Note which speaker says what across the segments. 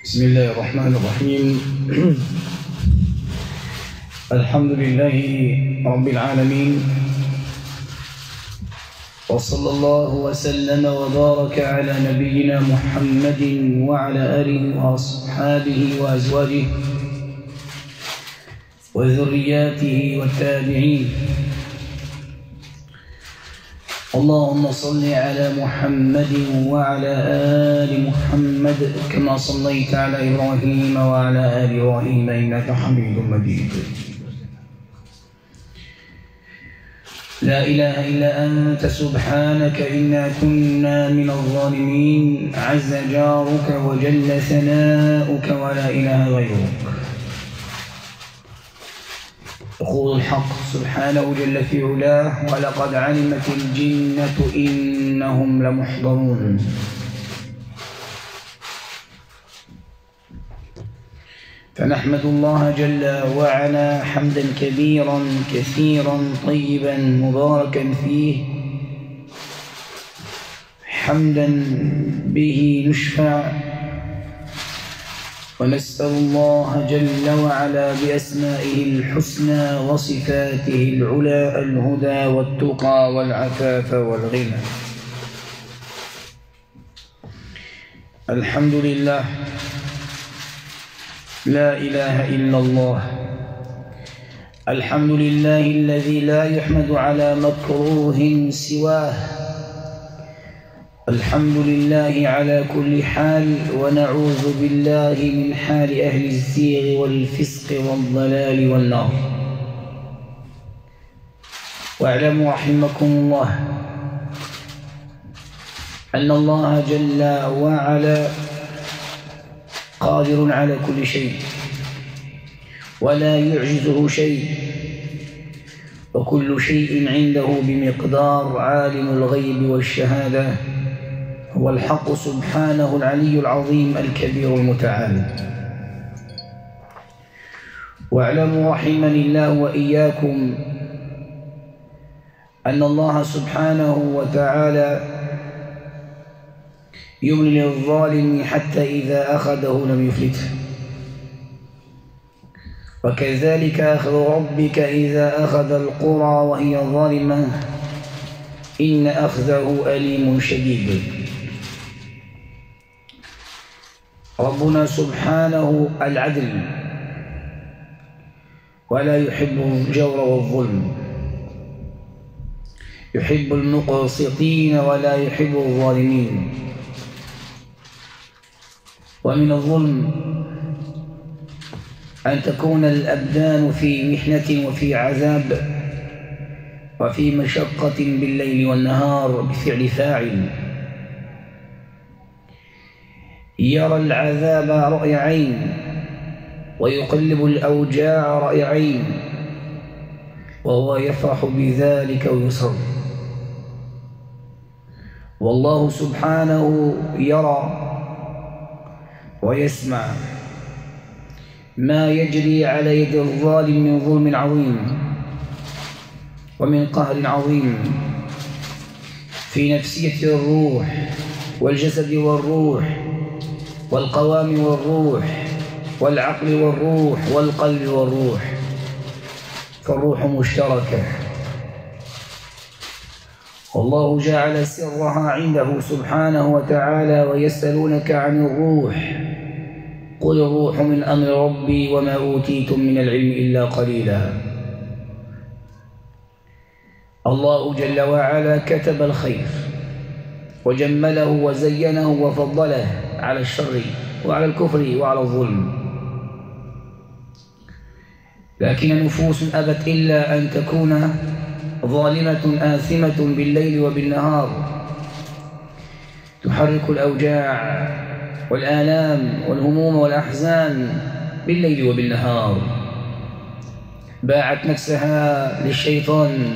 Speaker 1: بسم الله الرحمن الرحيم. الحمد لله رب العالمين، وصلى الله وسلم وبارك على نبينا محمد وعلى آله وأصحابه وأزواجه وذرياته والتابعين. اللهم صل على محمد وعلى آل محمد كما صليت على إبراهيم وعلى آل إبراهيم إنك حميد مجيد. لا إله إلا أنت سبحانك إنا كنا من الظالمين. عز جارك وجل ثناؤك ولا إله غيرك. يقول الحق سبحانه جل في علاه: ولقد علمت الجنة إنهم لمحضرون. فنحمد الله جل وعلا حمدا كبيرا كثيرا طيبا مباركا فيه، حمدا به نشفع، ونسأل الله جل وعلا بأسمائه الحسنى وصفاته العلى الهدى والتقى والعفاف والغنى. الحمد لله، لا إله إلا الله. الحمد لله الذي لا يحمد على مكروه سواه. الحمد لله على كل حال، ونعوذ بالله من حال أهل الزيغ والفسق والضلال والنار. واعلموا رحمكم الله أن الله جل وعلا قادر على كل شيء، ولا يعجزه شيء، وكل شيء عنده بمقدار. عالم الغيب والشهادة هو الحق سبحانه العلي العظيم الكبير المتعال. واعلموا رحمني الله وإياكم أن الله سبحانه وتعالى يملي للظالم حتى إذا أخذه لم يفلته، وكذلك أخذ ربك إذا أخذ القرى وهي ظالمة إن أخذه أليم شديد. ربنا سبحانه العدل، ولا يحب الجور والظلم، يحب المقسطين ولا يحب الظالمين. ومن الظلم أن تكون الأبدان في محنة وفي عذاب وفي مشقة بالليل والنهار بفعل فاعل، يرى العذاب رأي عين ويقلب الأوجاع رأي عين، وهو يفرح بذلك ويسر. والله سبحانه يرى ويسمع ما يجري على يد الظالم من ظلم عظيم ومن قهر عظيم في نفسية الروح والجسد والروح والقوام والروح والعقل والروح والقلب والروح، فالروح مشتركة، والله جعل سرها عنده سبحانه وتعالى. ويسألونك عن الروح، قل الروح من أمر ربي وما أوتيتم من العلم إلا قليلا. الله جل وعلا كتب الخير وجمله وزينه وفضله على الشر وعلى الكفر وعلى الظلم، لكن نفوس أبت إلا أن تكون ظالمة آثمة بالليل وبالنهار، تحرك الأوجاع والآلام والهموم والأحزان بالليل وبالنهار. باعت نفسها للشيطان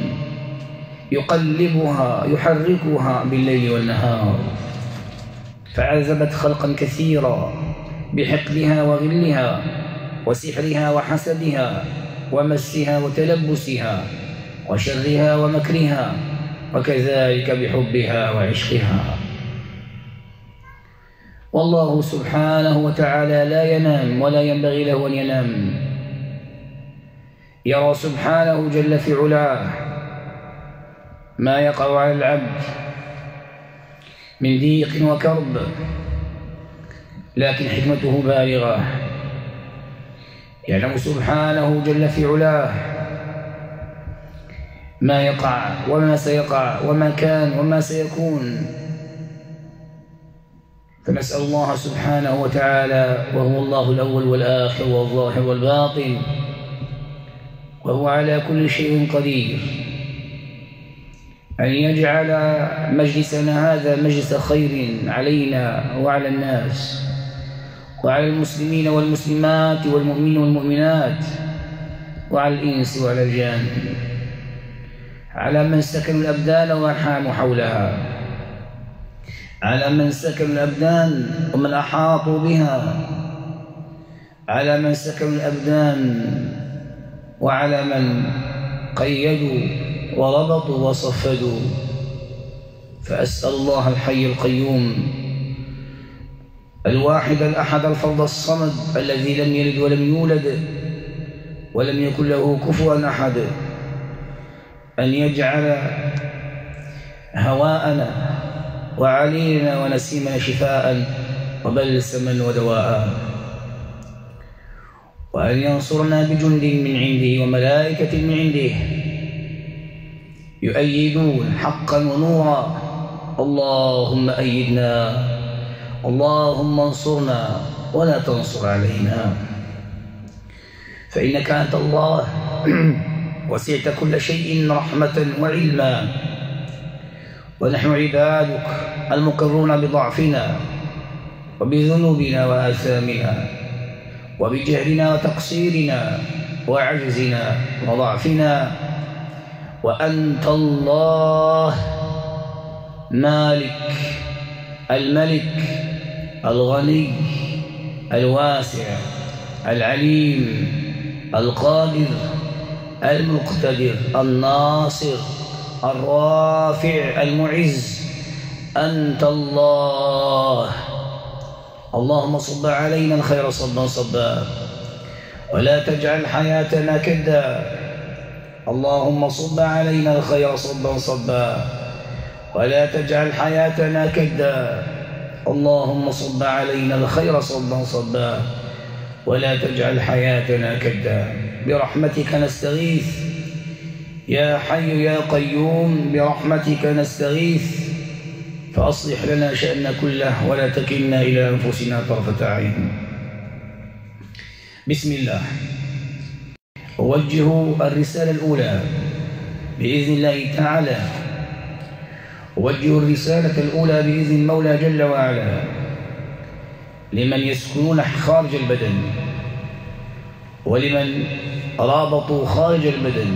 Speaker 1: يقلبها يحركها بالليل والنهار، فعذبت خلقا كثيرا بحقدها وغلها وسحرها وحسدها ومسها وتلبسها وشرها ومكرها، وكذلك بحبها وعشقها. والله سبحانه وتعالى لا ينام ولا ينبغي له أن ينام، يرى سبحانه جل في علاه ما يقع على العبد من ضيق وكرب، لكن حكمته بالغة، يعلم سبحانه جل في علاه ما يقع وما سيقع وما كان وما سيكون. فنسأل الله سبحانه وتعالى وهو الله الأول والآخر والظاهر والباطن وهو على كل شيء قدير أن يجعل مجلسنا هذا مجلس خير علينا وعلى الناس وعلى المسلمين والمسلمات والمؤمنين والمؤمنات وعلى الإنس وعلى الجان، على من سكنوا الأبدان وحاموا حولها، على من سكنوا الأبدان ومن أحاطوا بها، على من سكنوا الأبدان وعلى من قيدوا وربطوا وصفدوا. فأسأل الله الحي القيوم الواحد الأحد الفرد الصمد الذي لم يلد ولم يولد ولم يكن له كفوا أحد أن يجعل هواءنا وعليلنا ونسيمنا شفاء وبلسما ودواء، وأن ينصرنا بجند من عنده وملائكة من عنده يؤيدون حقا ونورا. اللهم أيدنا، اللهم انصرنا ولا تنصر علينا، فإنك أنت الله وسعت كل شيء رحمة وعلما، ونحن عبادك المقرون بضعفنا وبذنوبنا وآثامنا وبجهلنا وتقصيرنا وعجزنا وضعفنا، وأنت الله مالك الملك الغني الواسع العليم القادر المقتدر الناصر الرافع المعز. أنت الله. اللهم صب علينا الخير صبا صبا ولا تجعل حياتنا كدا. اللهم صب علينا الخير صبا صبا ولا تجعل حياتنا كدا. اللهم صب علينا الخير صبا صبا ولا تجعل حياتنا كدا. برحمتك نستغيث يا حي يا قيوم، برحمتك نستغيث، فأصلح لنا شأننا كله ولا تكلنا إلى أنفسنا طرفة عين. بسم الله. أوجه الرسالة الأولى بإذن الله تعالى، أوجه الرسالة الأولى بإذن المولى جل وعلا لمن يسكنون خارج البدن ولمن رابطوا خارج البدن،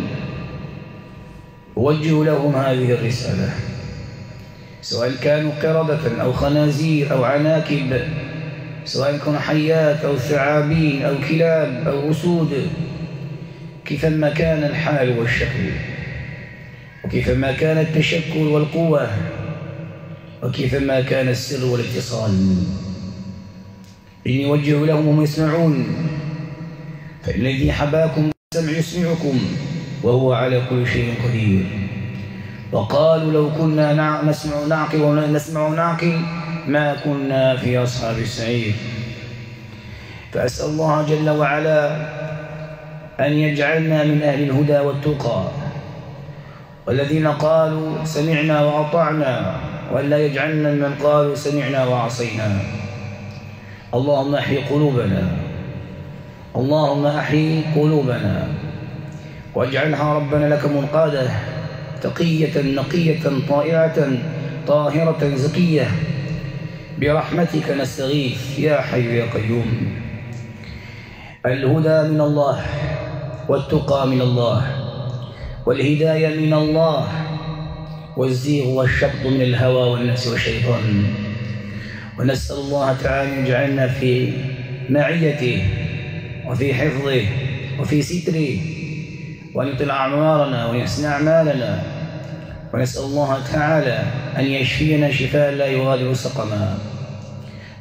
Speaker 1: أوجه لهم هذه الرسالة، سواء كانوا قردة أو خنازير أو عناكب، سواء كانوا حيات أو ثعابين أو كلاب أو أسود، كيفما كان الحال والشكل وكيفما كان التشكل والقوة وكيفما كان السر والاتصال، إني أوجه لهم وهم يسمعون، فإن الذي حباكم السمع يسمعكم وهو على كل شيء قدير. وقالوا لو كنا نسمع نعقل ونسمع نعقل ما كنا في أصحاب السعير. فأسأل الله جل وعلا أن يجعلنا من أهل الهدى والتقى والذين قالوا سمعنا وأطعنا، وألا يجعلنا من قالوا سمعنا وعصينا. اللهم أحيي قلوبنا، اللهم أحيي قلوبنا واجعلها ربنا لك منقادة تقية نقية طائعة طاهرة زكية. برحمتك نستغيث يا حي يا قيوم. الهدى من الله والتقى من الله والهداية من الله والزيغ والشط من الهوى والنفس والشيطان. ونسأل الله تعالى أن يجعلنا في معيته وفي حفظه وفي ستره، وأن يطل أعمارنا ويحسن أعمالنا. ونسأل الله تعالى أن يشفينا شفاء لا يغادر سقما،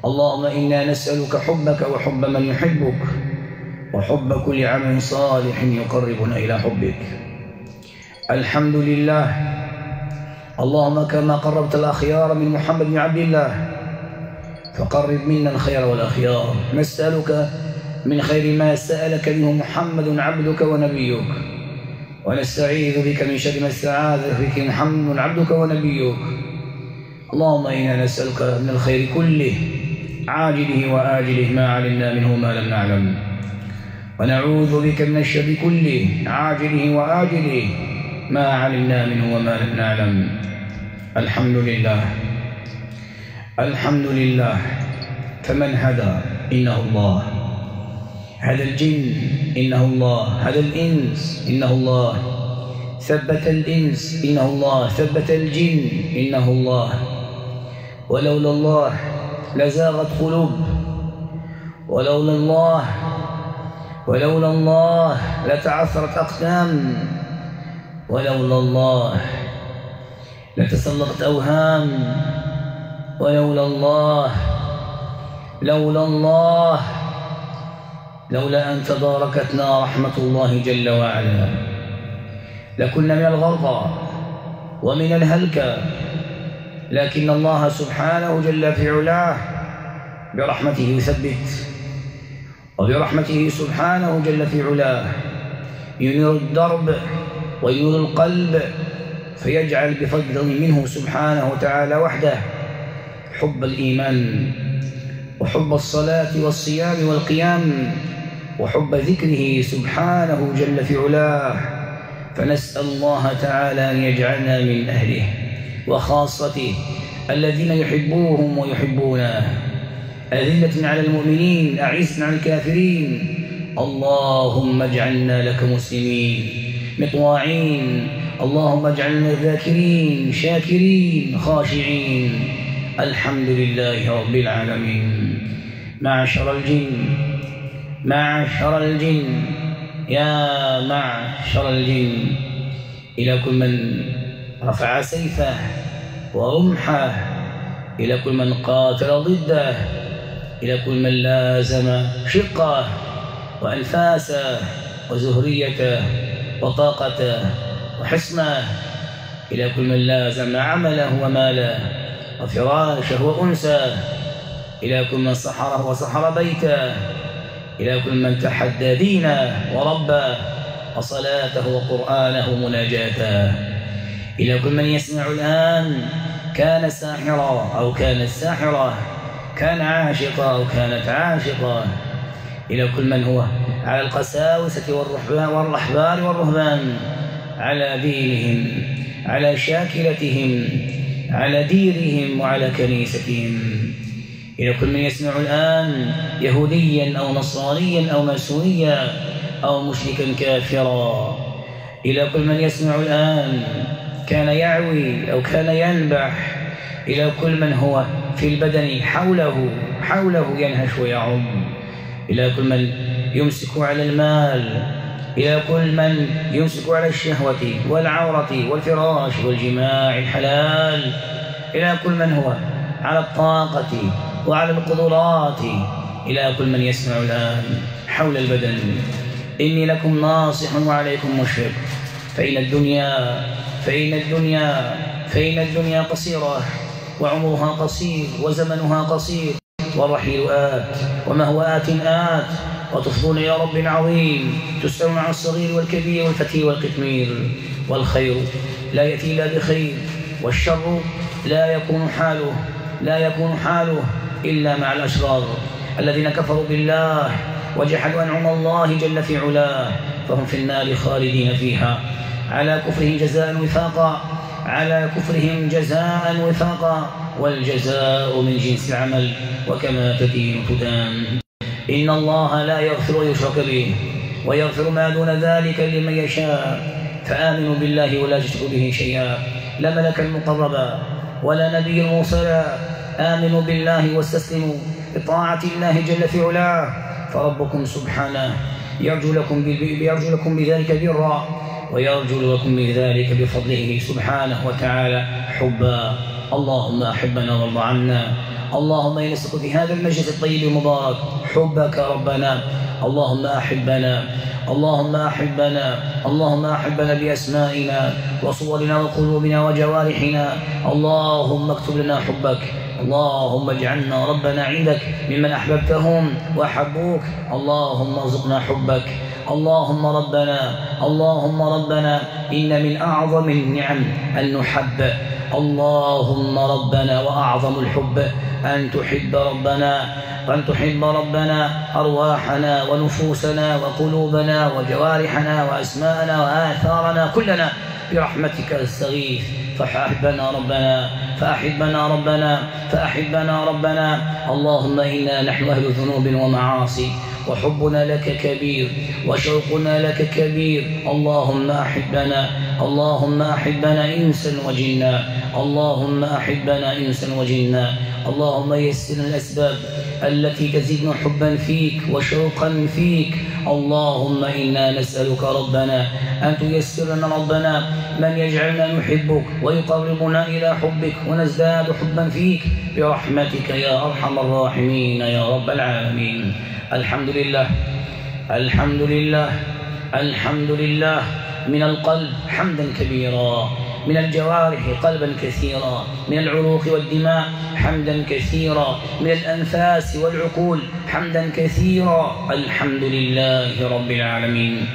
Speaker 1: اللهم إنا نسألك حبك وحب من يحبك وحب كل عمل صالح يقربنا إلى حبك. الحمد لله. اللهم كما قربت الأخيار من محمد بن عبد الله فقرب منا الخير والأخيار. نسألك من خير ما سألك منه محمد عبدك ونبيك، ونستعيذ بك من شر ما استعاذ بك محمد عبدك ونبيك. اللهم إنا نسألك من الخير كله عاجله وآجله ما علمنا منه ما لم نعلم، ونعوذ بك من الشر كله عاجله وآجله ما علمنا منه وما لم نعلم. الحمد لله. الحمد لله. فمن هدى إنه الله، هدى الجن إنه الله، هدى الإنس إنه الله، ثبت الإنس إنه الله، ثبت الجن إنه الله. ولولا الله لزاغت قلوب، ولولا الله لتعثرت أقدام، ولولا الله لتسلقت أوهام، لولا أن تداركتنا رحمة الله جل وعلا لكنا من الغرقى ومن الهلكة، لكن الله سبحانه جل في علاه برحمته يثبت، وبرحمته سبحانه جل في علاه ينير الدرب وينير القلب، فيجعل بفضل منه سبحانه وتعالى وحده حب الإيمان وحب الصلاة والصيام والقيام وحب ذكره سبحانه جل في علاه. فنسأل الله تعالى أن يجعلنا من أهله وخاصته الذين يحبوهم ويحبونه، أذلة على المؤمنين أعزة على الكافرين. اللهم اجعلنا لك مسلمين مطواعين، اللهم اجعلنا ذاكرين شاكرين خاشعين. الحمد لله رب العالمين. معشر الجن يا معشر الجن، إلى كل من رفع سيفه ورمحه، إلى كل من قاتل ضده، إلى كل من لازم شقه وأنفاسه وزهريته وطاقته وحصنه، إلى كل من لازم عمله وماله وفراشه وأنسه، إلى كل من سحره وسحر بيته، إلى كل من تحدى دينه وربه وصلاته وقرآنه ومناجاته، إلى كل من يسمع الآن كان ساحرا أو كانت ساحرة، كان عاشقا أو كانت عاشقة، إلى كل من هو على القساوسة والرحبان والرهبان، على دينهم، على شاكلتهم، على ديرهم وعلى كنيستهم، إلى كل من يسمع الآن يهوديا أو نصرانيا أو ماسونيا أو مشركا كافرا، إلى كل من يسمع الآن كان يعوي أو كان ينبح، إلى كل من هو في البدن حوله ينهش ويعم، إلى كل من يمسك على المال، إلى كل من يمسك على الشهوة والعورة والفراش والجماع الحلال، إلى كل من هو على الطاقة وعلى القدرات، إلى كل من يسمع الآن حول البدن. إني لكم ناصح وعليكم مشفق، فإن الدنيا قصيرة وعمرها قصير وزمنها قصير، والرحيل آت وما هو آت، وتفضون يا رب عظيم، تسألون عن الصغير والكبير والفتي والقتمير، والخير لا يأتي إلا بخير، والشر لا يكون حاله إلا مع الأشرار الذين كفروا بالله وجحدوا أنعم الله جل في علاه، فهم في النار خالدين فيها على كفرهم جزاء وفاقا، والجزاء من جنس العمل، وكما تدين تدان. إن الله لا يغفر ويشرك به ويغفر ما دون ذلك لمن يشاء، فآمنوا بالله ولا تشركوا به شيئا، لا ملكا مقربا ولا نبي مرسلا، آمنوا بالله واستسلموا بطاعة الله جل في علاه، فربكم سبحانه يرجو لكم بذلك برا، ويرجو لكم بذلك بفضله سبحانه وتعالى حبا. اللهم أحبنا وارض عنا، اللهم إنا نسألك في هذا المجلس الطيب المبارك حبك ربنا. اللهم أحبنا، اللهم أحبنا، اللهم أحبنا بأسمائنا وصورنا وقلوبنا وجوارحنا. اللهم اكتب لنا حبك، اللهم اجعلنا ربنا عندك ممن أحببتهم وأحبوك. اللهم ارزقنا حبك. اللهم ربنا، اللهم ربنا، إن من أعظم النعم أن نحب. اللهم ربنا، وأعظم الحب أن تحب ربنا، وأن تحب ربنا أرواحنا ونفوسنا وقلوبنا وجوارحنا وأسماءنا وآثارنا كلنا برحمتك نستغيث. فأحبنا ربنا، فأحبنا ربنا، فأحبنا ربنا. اللهم إنا نحن أهل ذنوب ومعاصي، وحبنا لك كبير، وشوقنا لك كبير. اللهم أحبنا، اللهم أحبنا إنسا وجنا، اللهم أحبنا إنسا وجنا. اللهم يسر الأسباب التي تزيدنا حبا فيك وشوقا فيك. اللهم إنا نسألك ربنا أن تيسر لنا ربنا من يجعلنا نحبك ويقربنا إلى حبك ونزداد حبا فيك برحمتك يا أرحم الراحمين يا رب العالمين. الحمد لله، الحمد لله، الحمد لله. من القلب حمدا كبيرا، من الجوارح قلبا كثيرا، من العروق والدماء حمدا كثيرا، من الأنفاس والعقول حمدا كثيرا. الحمد لله رب العالمين.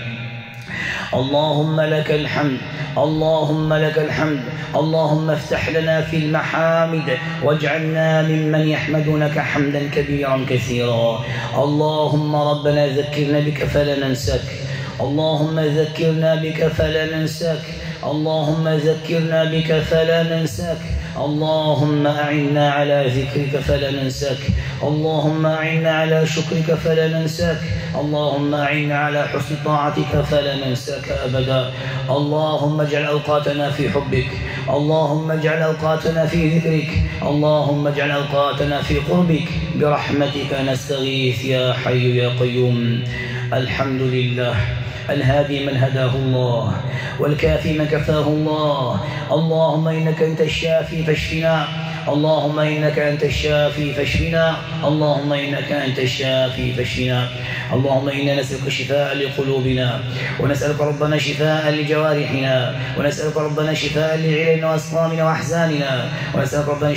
Speaker 1: اللهم لك الحمد، اللهم لك الحمد. اللهم افتح لنا في المحامد واجعلنا ممن يحمدونك حمدا كبيرا كثيرا. اللهم ربنا ذكرنا بك فلا ننساك، اللهم ذكرنا بك فلا ننساك، اللهم ذكرنا بك فلا ننساك. اللهم أعنا على ذكرك فلا ننساك، اللهم أعنا على شكرك فلا ننساك، اللهم أعنا على حسن طاعتك فلا ننساك أبدا. اللهم اجعل أوقاتنا في حبك، اللهم اجعل أوقاتنا في ذكرك، اللهم اجعل أوقاتنا في قربك برحمتك نستغيث يا حي يا قيوم. الحمد لله الهادي من هداه الله، والكافي من كفاه الله. اللهم إنك أنت الشافي فاشفنا، اللهم إنك أنت الشافي فاشفنا، اللهم إنك أنت الشافي فاشفنا. اللهم إنا نسألك شفاء لقلوبنا، ونسألك ربنا شفاء لجوارحنا، ونسألك ربنا شفاء لعللنا وأسقامنا وأحزاننا، ونسألك ربنا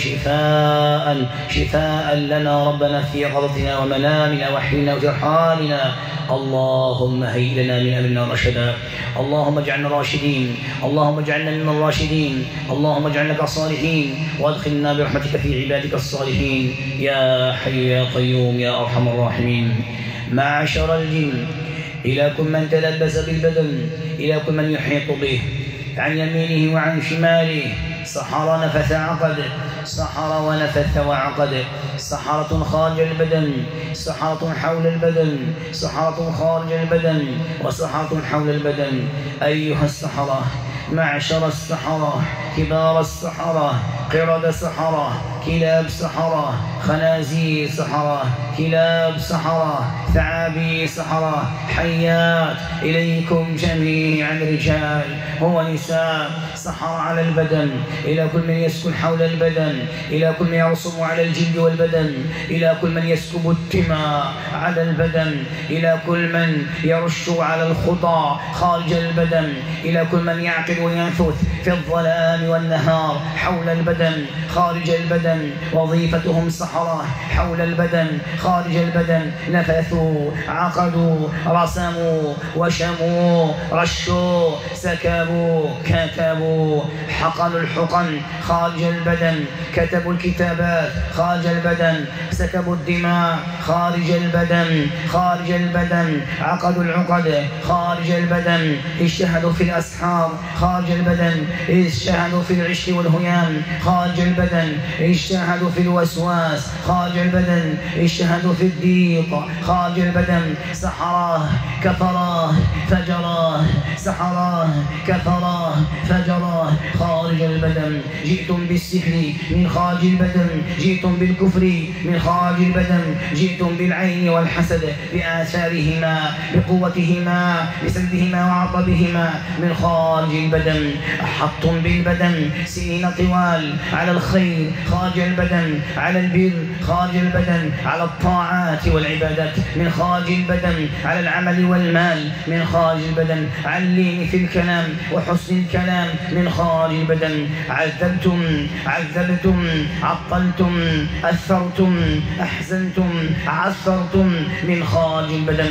Speaker 1: شفاء لنا ربنا في يقظتنا ومنامنا وحينا وترحالنا. اللهم هيئ لنا من أمرنا رشدا، اللهم اجعلنا راشدين، اللهم اجعلنا من الراشدين، اللهم اجعلنا كالصالحين، وادخلنا برحمتك في عبادك الصالحين يا حي يا قيوم يا أرحم الراحمين. معشر الجن، إلى كل من تلبس بالبدن، إلى كل من يحيط به عن يمينه وعن شماله، سحر نفث عقد، سحر ونفث وعقد، سحرة خارج البدن، سحرة حول البدن، سحرة خارج البدن، وسحرة حول البدن. أيها السحرة، معشر السحرة، كبار السحرة، قرد سحرة، كلاب سحرة، خنازير سحرة، كلاب سحرة، ثعابي سحرة، حيات، إليكم جميعا رجال ونساء، سحر على البدن، إلى كل من يسكن حول البدن، إلى كل من يرسم على الجلد والبدن، إلى كل من يسكب الدماء على البدن، إلى كل من يرش على الخطى خارج البدن، إلى كل من يعقل وينفث في الظلام والنهار حول البدن خارج البدن. وظيفتهم سحرة حول البدن خارج البدن، نفثوا، عقدوا، رسموا، وشموا، رشوا، سكبوا، كتبوا، حقنوا الحقن خارج البدن، كتبوا الكتابات خارج البدن، سكبوا الدماء خارج البدن، خارج البدن، عقدوا العقد خارج البدن، اجتهدوا في الأسحار خارج البدن، اجتهدوا في العشق والهيام خارج البدن، اجتهدوا في الوسواس خارج البدن، اجتهدوا في الضيق خارج البدن. سحراه، كفراه، فجراه، سحراه، كفراه، فجراه. الله خارج البدن، جئتم بالسحر من خارج البدن، جئتم بالكفر من خارج البدن، جئتم بالعين والحسد بآثارهما بقوتهما بسلبهما وعطبهما من خارج البدن. أحطتم بالبدن سنين طوال على الخير خارج البدن، على البر خارج البدن، على الطاعات والعبادات من خارج البدن، على العمل والمال من خارج البدن، على اللين في الكلام وحسن الكلام من خارج البدن. عذبتم عطلتم أثرتم أحزنتم عثرتم من خارج البدن.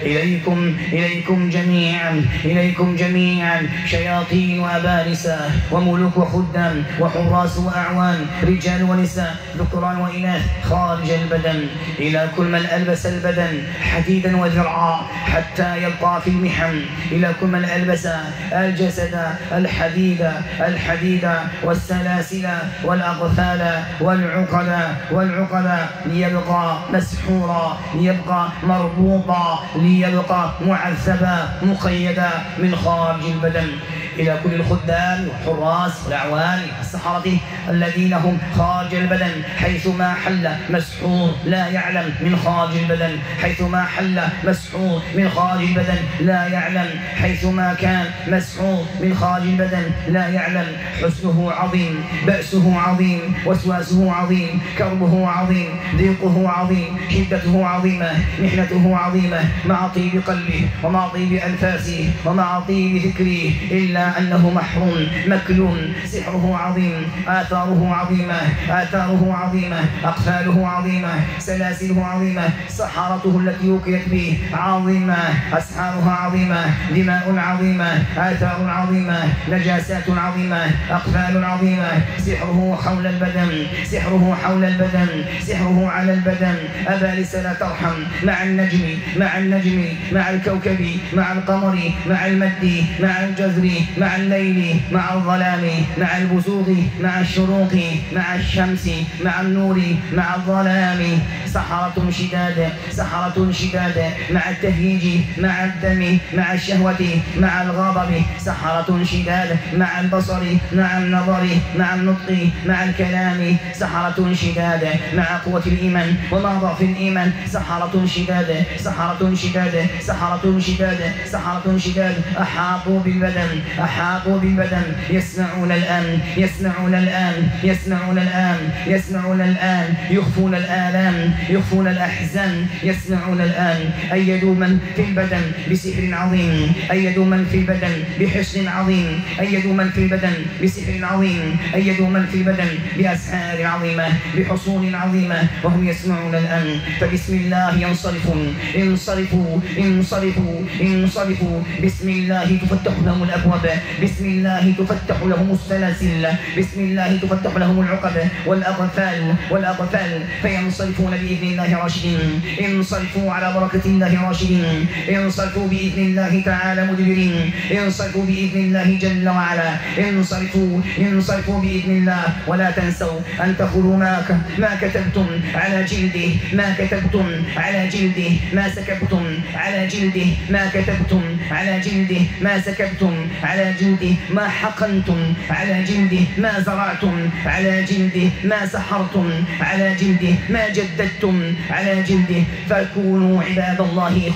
Speaker 1: إليكم جميعا شياطين وأبالسة وملوك وخدام وحراس وأعوان رجال ونساء ذكران وإناث خارج البدن، إلى كل من ألبس البدن حديدا وذرعا حتى يلقى في المحن، إلى كل من ألبس الجسد الحديد والسلاسل والأغفال والعقد ليبقى مسحورا، ليبقى مربوطا، ليبقى معذبا مقيدا من خارج البدن. إلى كل الخدام والحراس والأعوان السحرة الذين هم خارج البدن، حيثما حل مسحور لا يعلم من خارج البدن، حيثما حل مسحور من خارج البدن لا يعلم، حيثما كان مسحور من خارج البدن لا يعلم. حسنه عظيم، بأسه عظيم، وسواسه عظيم، كربه عظيم، ضيقه عظيم، شدته عظيمة، محنته عظيمة، مع طيب قلبه ومع طيب أنفاسه ومع طيب ذكره، إلا أنه محروم مكلوم. سحره عظيم، آثاره عظيمة، أقفاله عظيمة، سلاسله عظيمة، سحرته التي وكلت به عظيمة، أسحارها عظيمة، دماء عظيمة، آثار عظيمة، نجاسات عظيمة، أقفال عظيمة. سحره حول البدن، سحره على البدن. أبالس لا ترحم، مع النجم، مع الكوكب، مع القمر، مع المد، مع الجزر، مع الليل، مع الظلام، مع البزوغ، مع الشروق، مع الشمس، مع النور، مع الظلام. سحرة شداد، مع التهييج، مع الدم، مع الشهوة، مع الغضب. سحرة شداد، مع البصر، مع النظر، مع النطق، مع الكلام. سحرة شداد، مع قوة الإيمان ومع ضعف الإيمان. سحرة شداد، أحاطوا بالبدن، يسمعون الآن، يخفون الآلام، يخفون الأحزان، يسمعون الآن. أيدوا من في البدن بسحر عظيم، أيدوا من في البدن بحصن عظيم، أيدوا من في البدن بسحر عظيم، أيدوا من في البدن بأسحار عظيمة، بحصون عظيمة، وهم يسمعون الآن. فبسم الله انصرفوا، بسم الله تفتح لهم الأبواب، بسم الله تفتح لهم السلاسل، بسم الله تفتح لهم العقب والأغفال، فينصرفون بإذن الله راشدين. انصرفوا على بركة الله راشدين، انصرفوا بإذن الله تعالى مدبرين، انصرفوا بإذن الله جل وعلا، انصرفوا بإذن الله. ولا تنسوا أن تقولوا ما كتبتم على جلده، ما كتبتم على جلده، ما سكبتم على جلده، ما كتبتم على جلده، ما سكبتم على جلده، ما حقنتم على جلده، ما زرعتم على جلده، ما سحرتم على جلده، ما جددتم على جلده. فكونوا عباد الله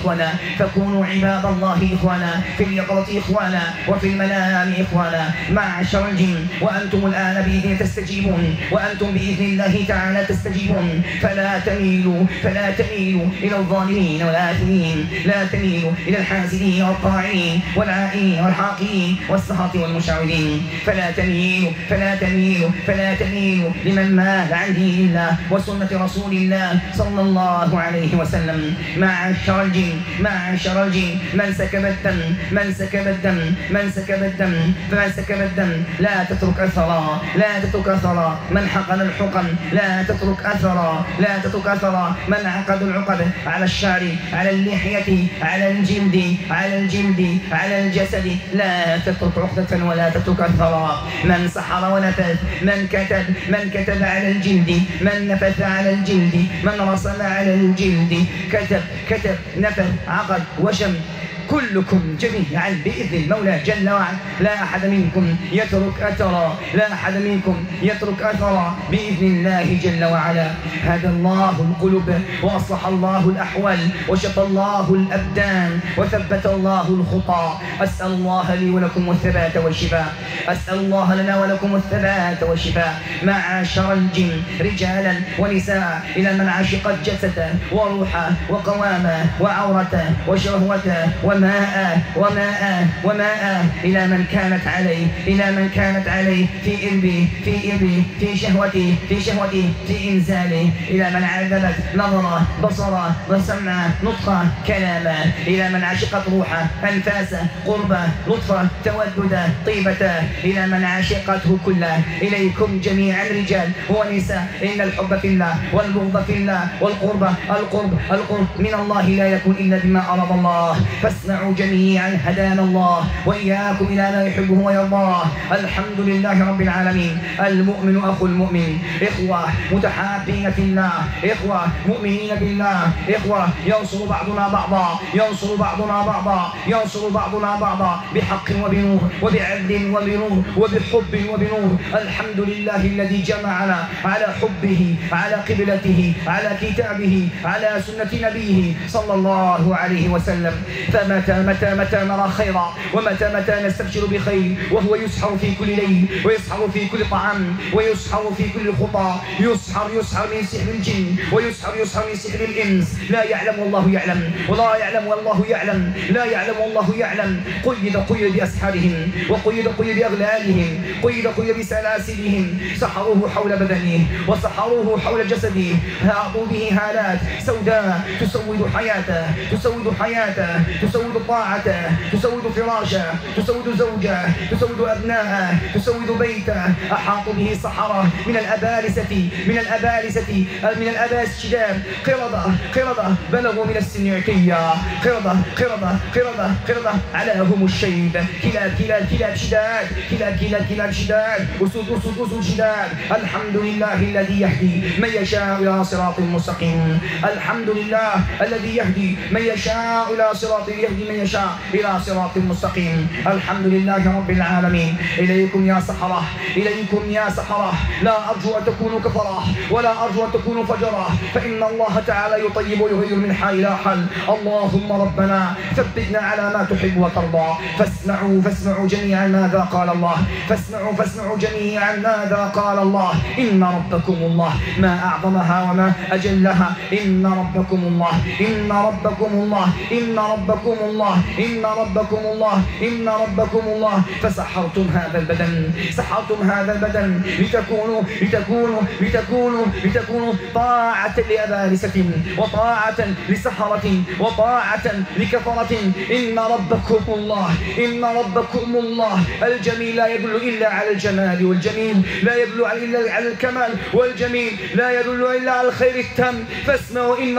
Speaker 1: إخوانا، في اليقظة إخوانا، وفي المنام إخوانا. معشر الجن وأنتم الآن بإذن تستجيبون، وأنتم بإذن الله تعالى تستجيبون. فلا تميلوا إلى الظالمين والآثمين، لا تميلوا إلى الحاسدين والطاعنين والعائين والحاقين والسخط والمشعوذين. فلا تميلوا لمن مال عن دين الله وسنة رسول الله صلى الله عليه وسلم. معشر الجن من سكب الدم لا تترك أثرا، من حقن الحقن لا تترك أثرا، من عقد العقد على الشعر، على اللحية، على الجلد، على الجسد، لا تترك عقدة ولا تترك أثرا. من سحر ونفث، من كتب على الجلد، من نفث على الجلد، من رسم على الجلد، كتب نفث عقد وشم، كلكم جميعا بإذن المولى جل وعلا. لا أحد منكم يترك أثرا، لا أحد منكم يترك أثرا بإذن الله جل وعلا. هدى الله القلوب وأصلح الله الأحوال وشفى الله الأبدان وثبت الله الخطى. أسأل الله لي ولكم الثبات والشفاء، أسأل الله لنا ولكم الثبات والشفاء. معاشر الجن رجالا ونساء إلى من عشقت جسده وروحه وقوامه وعورته وشهوته وماء إلى من كانت عليه، إلى من كانت عليه في إربي في إربي في شهوتي في شهوتي في إنزالي، إلى من عذبت نظره بصره وسمعه نطقه كلامه، إلى من عشقت روحه أنفاسه قربه لطفه تودده طيبته، إلى من عشقته كله. إليكم جميعا رجال ونساء إن الحب في الله والبغض في الله والقرب القرب من الله لا يكون إلا بما أراد الله. فاسمعوا جميعا هدانا الله وإياكم إلى ما يحبه ويرضاه. الحمد لله رب العالمين. المؤمن أخو المؤمن، إخوة متحابين في الله، إخوة مؤمنين بالله، إخوة ينصر بعضنا بعضا، ينصر بعضنا بعضا، ينصر بعضنا بعضا بحق وبنور وبعدل وبنور وبحب وبنور. الحمد لله الذي جمعنا على حبه، على قبلته، على كتابه، على سنة نبيه صلى الله عليه وسلم. فمتى نرى خيرا ومتى نستبشر بخير وهو يسحر في كل ليل ويسحر في كل طعام ويسحر في كل خطى، يسحر من سحر الجن ويسحر من سحر الإنس. لا يعلم والله يعلم، ولا يعلم والله يعلم، لا يعلم والله يعلم. قيد بأسحارهم وقيد بأغلالهم، قيد بسلاسلهم. سحروه حول بدنه وسحروه حول جسده، هاطوا به هالات سوداء تسود حياته، تسود حياته، تسود طاعته، تسود فراشه، تسود زوجه، تسود أبناءه، تسود بيته. أحاطوا به سحرة من الأبالسة، من الأباس الشداد. قردة بلغوا من السن عتيا، قردة علاهم الشيب. كلاب شداد، أسود شداد. الحمد لله الذي يهدي من يشاء إلى صراط مستقيم. الحمد لله الذي يهدي من يشاء إلى صراط مستقيم. الحمد لله رب العالمين. إليكم يا سحرة، لا أرجو أن تكونوا كفرة ولا أرجو أن تكونوا فجرة، فإن الله تعالى يطيب ويغير من حال إلى حال. اللهم ربنا ثبتنا على ما تحب وترضى. فاسمعوا جميعا ماذا قال الله، فاسمعوا جميعا ماذا قال الله. إن ربكم الله، ما أعظمها وما أجلها. إن ربكم الله، إن ربكم الله، إن ربكم الله، إن ربكم الله، إن ربكم الله. فسحرتم هذا البدن لتكونوا طاعة لأبالسة وطاعة لسحرة وطاعة لكفرة. إن ربكم الله. الجميل لا يدل إلا على الجمال، والجميل لا يدل إلا على الكمال، والجميل لا يدل إلا على الخير التام. فاسمعوا إن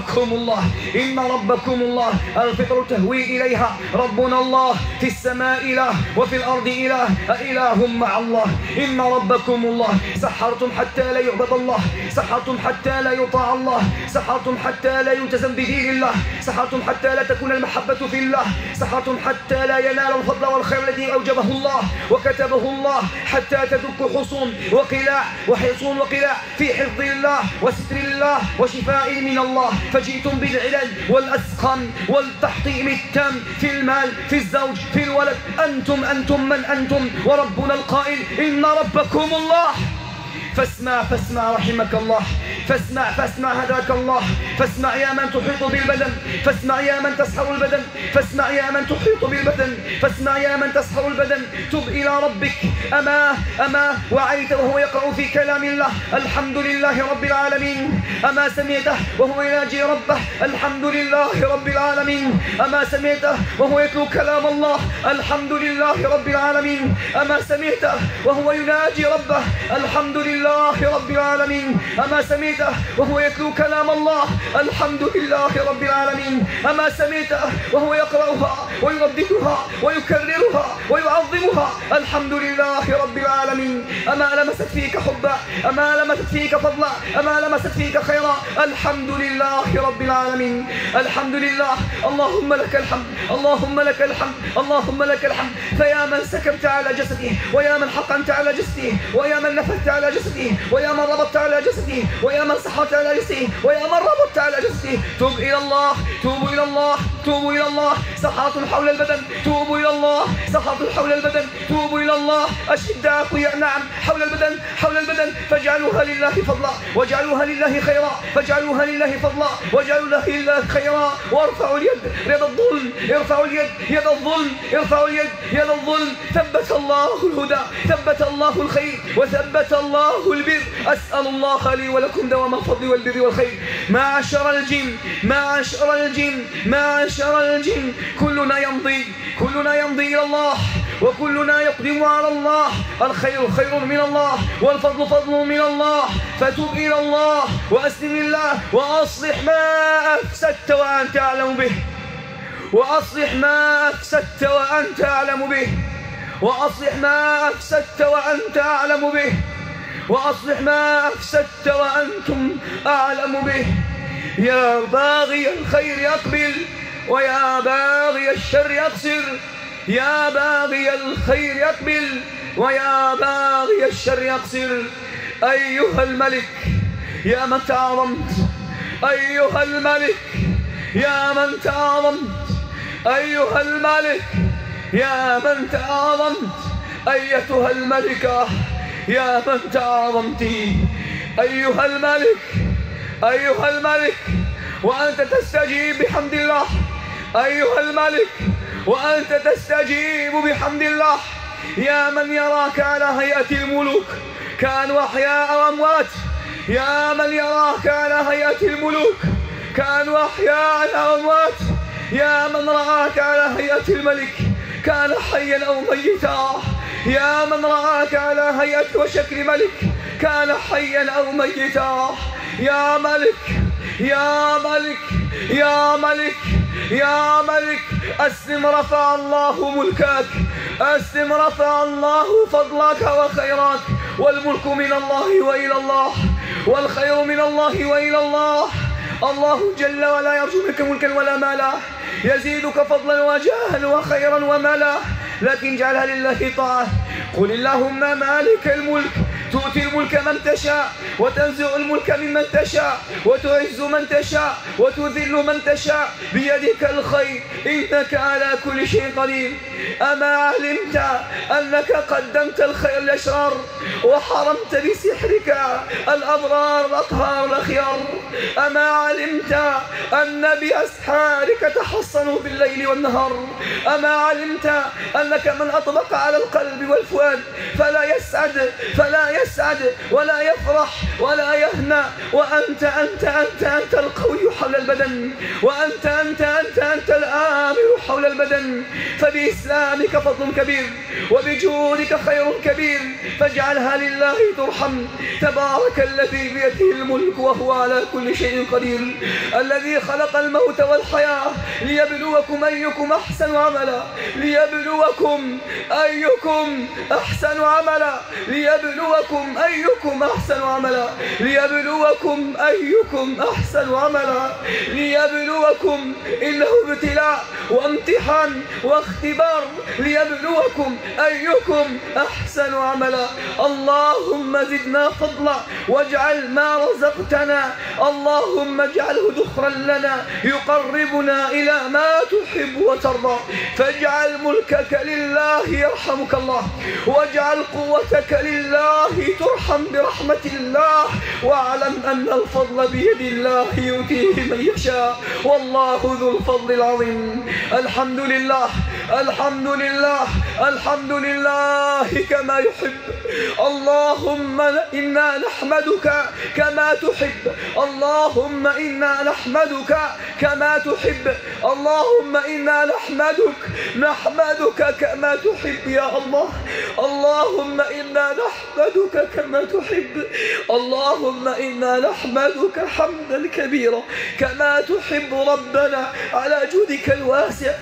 Speaker 1: ربكم الله. الفطر تهوي إليها ربنا الله، في السماء إله وفي الأرض إله مع الله. إن ربكم الله. سحرتم حتى لا يعبد الله، سحرتم حتى لا يطاع الله، سحرتم حتى لا يلتزم بدين الله، سحرتم حتى لا تكون المحبة في الله، سحرتم حتى لا ينال الفضل والخير الذي أوجبه الله وكتبه الله، حتى تدك حصون وقلاع في حفظ الله وستر الله وشفاء من الله. فجئتم بالعلل والأسقم والتحطيم التام في المال، في الزوج، في الولد. أنتم من أنتم، وربنا القائل إن ربكم الله. فاسمع رحمك الله، فاسمع هداك الله. فاسمع يا من تحيط بالبدن، فاسمع يا من تسحر البدن، فاسمع يا من تحيط بالبدن، فاسمع يا من تسحر البدن. تب إلى ربك. أما وعيت وهو يقرأ في كلام الله الحمد لله رب العالمين. أما سمعته وهو يناجي ربه الحمد لله رب العالمين. أما سمعته وهو يتلو كلام الله الحمد لله رب العالمين. أما سمعته وهو يناجي ربه الحمد لله رب العالمين. أما سمعته وهو يتلو كلام الله الحمد لله رب العالمين. أما سمعته وهو يقرأها ويرددها ويكررها ويعظمها الحمد لله رب العالمين. العالمين. أما لمست فيك حبا، أما لمست فيك فضلا، أما لمست فيك خيرا. الحمد لله رب العالمين، الحمد لله. اللهم لك الحمد، اللهم لك الحمد، اللهم لك الحمد. فيا من سكبت على جسده، ويا من حقنت على جسده، ويا من نفثت على جسده، ويا من ربطت على جسده، ويا من سحرت على جسده، ويا من ربطت على جسده. توب إلى الله، توبوا إلى الله، توبوا إلى الله. سحرة حول البدن، توبوا إلى الله. سحرة حول البدن، توبوا إلى الله. أشداء أقوياء نعم حول البدن، حول البدن. فاجعلوها لله فضلا، واجعلوها لله خيرا، فاجعلوها لله فضلا، واجعلوها لله خيرا. وارفعوا اليد يد الظلم، ارفعوا اليد يد الظلم، ارفعوا اليد يد الظلم. ثبت الله الهدى، ثبت الله الخير، وثبت الله البر. أسأل الله لي ولكم دوام الفضل والبر والخير. معشر الجن، معشر الجن، معشر الجن، كلنا يمضي، كلنا يمضي إلى الله، وكلنا يقدم على الله. الخير خير من الله، والفضل فضل من الله. فتوب إلى الله وأسلم لله، وأصلح ما أفسدت وأنت أعلم به، وأصلح ما أفسدت وأنت أعلم به، وأصلح ما أفسدت وأنت أعلم به، وأصلح ما أفسدت وأنتم أعلم به. يا باغي الخير أقبل، ويا باغي الشر أقصر. يا باغي الخير أقبل، ويا باغي الشر أقصر. أيها الملك يا من تعظمت، أيها الملك يا من تعظمت، أيها الملك يا من تعظمت، أيتها الملكة يا من تعظمت. أيها الملك، أيها الملك وأنت تستجيب بحمد الله، أيها الملك وأنت تستجيب بحمد الله. يا من يراك على هيئة الملوك كانوا أحياء وأموات، يا من يراك على هيئة الملوك كانوا أحياء وأموات، يا من رآك على هيئة الملك كان حيا أو ميتا، يا من رآك على هيئة وشكل ملك كان حيا أو ميتا. يا ملك، يا ملك، يا ملك، يا ملك، أسلم رفع الله ملكك، أسلم رفع الله فضلك وخيرك. والملك من الله وإلى الله، والخير من الله وإلى الله. الله جل ولا يرجو منك ملكا ولا مالا، يزيدك فضلا وجاها وخيرا ومالا، لكن اجعلها لله طاعة. قل اللهم مالك الملك تؤتي الملك من تشاء، وتنزع الملك ممن تشاء، وتعز من تشاء، وتذل من تشاء، بيدك الخير إنك على كل شيء قدير. أما علمت أنك قدمت الخير للأشرار، وحرمت بسحرك الأبرار الأطهار الأخيار؟ أما علمت أن بأسحارك تحصنوا بالليل والنهار؟ أما علمت أنك من أطبق على القلب والفؤاد فلا يسعد، فلا يسعد ولا يفرح ولا يهنى، وأنت أنت أنت أنت القوي حول البدن، وأنت أنت أنت أنت الآمر حول البدن. فبإسلامك فضل كبير، وبجودك خير كبير، فاجعلها لله ترحم. تبارك الذي بيده الملك وهو على كل شيء قدير، الذي خلق الموت والحياة ليبلوكم أيكم أحسن عملا، ليبلوكم أيكم أحسن عملا، ليبلوكم أيكم أحسن عملا، ليبلوكم أيكم أحسن عملا، ليبلوكم. إنه ابتلاء وامتحان واختبار، ليبلوكم أيكم أحسن عملا. اللهم زدنا فضلا، واجعل ما رزقتنا اللهم اجعله ذخرا لنا يقربنا إلى ما تحب وترضى. فاجعل ملكك لله يرحمك الله، واجعل قوتك لله ترحم برحمة الله، واعلم أن الفضل بيد الله يؤتيه من يشاء، والله ذو الفضل العظيم. الحمد لله، الحمد لله، الحمد لله كما يحب. اللهم إنا نحمدك كما تحب، اللهم إنا نحمدك كما تحب، اللهم إنا نحمدك كما تحب يا الله. اللهم إنا نحمدك كما تحب، اللهم إنا نحمدك حمدا كبيرا كما تحب ربنا، على جودك الواسع وفضلك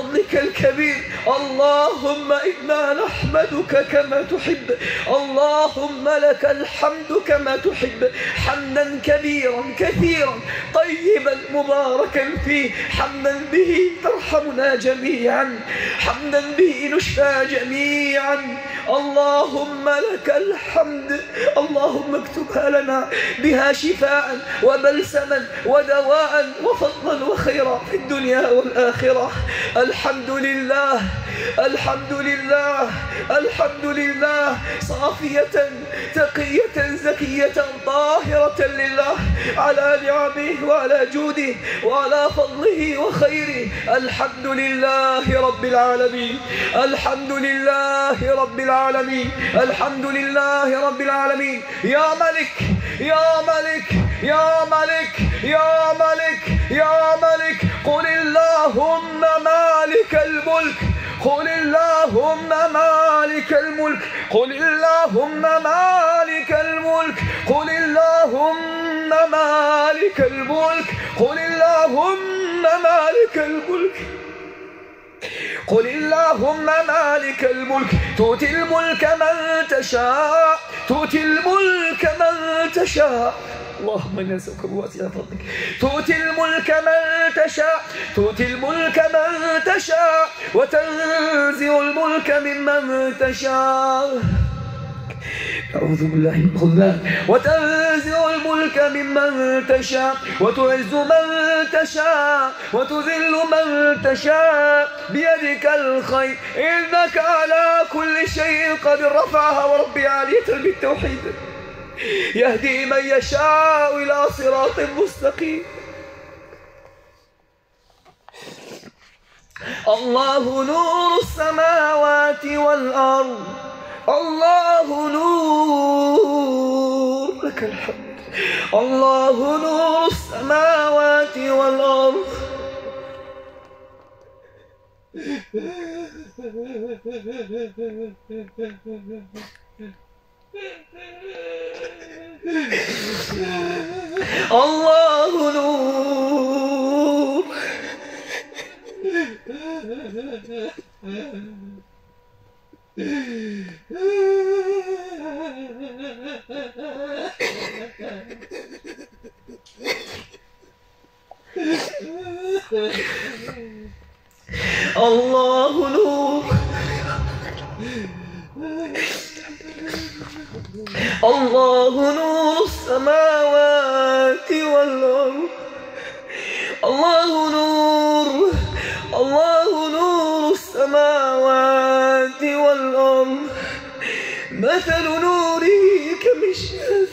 Speaker 1: فضلك الكبير. اللهم إنا نحمدك كما تحب، اللهم لك الحمد كما تحب، حمدا كبيرا كثيرا طيبا مباركا فيه، حمدا به ترحمنا جميعا، حمدا به نشفى جميعا. اللهم لك الحمد. اللهم اكتبها لنا بها شفاء وبلسما ودواء وفضلا وخيرا في الدنيا والآخرة. الحمد لله، الحمد لله، الحمد لله، صافية تقية زكية طاهرة لله على نعمه وعلى جوده وعلى فضله وخيره. الحمد لله رب العالمين، الحمد لله رب العالمين، الحمد لله رب العالمين. يا ملك، يا ملك، يا ملك، يا ملك، يا ملك، قل اللهم مالك الملك، قل اللهم مالك الملك، قل اللهم مالك الملك، قل اللهم مالك الملك، قل اللهم مالك الملك، قل اللهم مالك الملك، تؤتي الملك من تشاء، تؤتي الملك من تشاء. اللهم إنا نسألك بواسع فضلك، تؤتي الملك من تشاء، تؤتي الملك من تشاء، وتنزع الملك ممن تشاء. أعوذ بالله من الخذلان. وتنزع الملك ممن تشاء، وتعز من تشاء، وتذل من تشاء، بيدك الخير، إنك على كل شيء قدير. رفعها وربي عالية بالتوحيد، يهدي من يشاء إلى صراط مستقيم. الله نور السماوات والأرض، الله نور، لك الحمد. الله نور السماوات والأرض. الله نور. الله نور. الله نور السماوات والأرض. الله نور، الله نور السماوات والأرض. مثل نوره كمشكاة.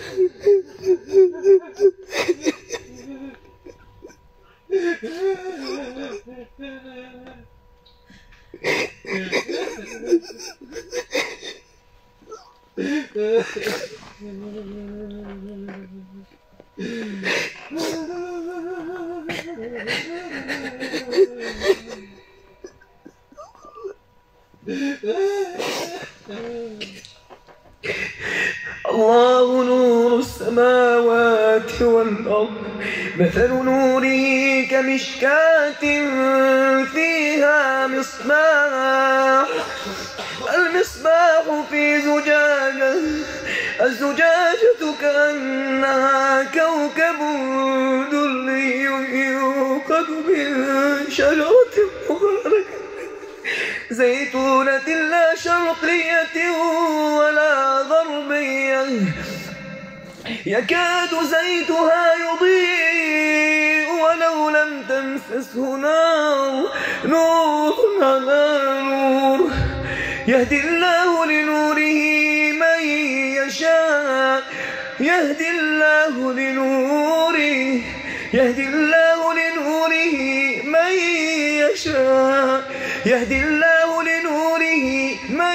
Speaker 1: الله نور السماوات والأرض. مثل نوره كمشكاة فيها مصباح، المصباح في زجاجة، الزجاجة كأنها كوكب دري يوقد من شجرة مباركة زيتونة لا شرقية ولا غربية، يكاد زيتها يضيء ولو لم تمسسه نار، نور على نور، يهدي الله لنوره من يشاء، يهدي الله لنوره، يهدي الله لنوره من يشاء، يهدي الله لنوره من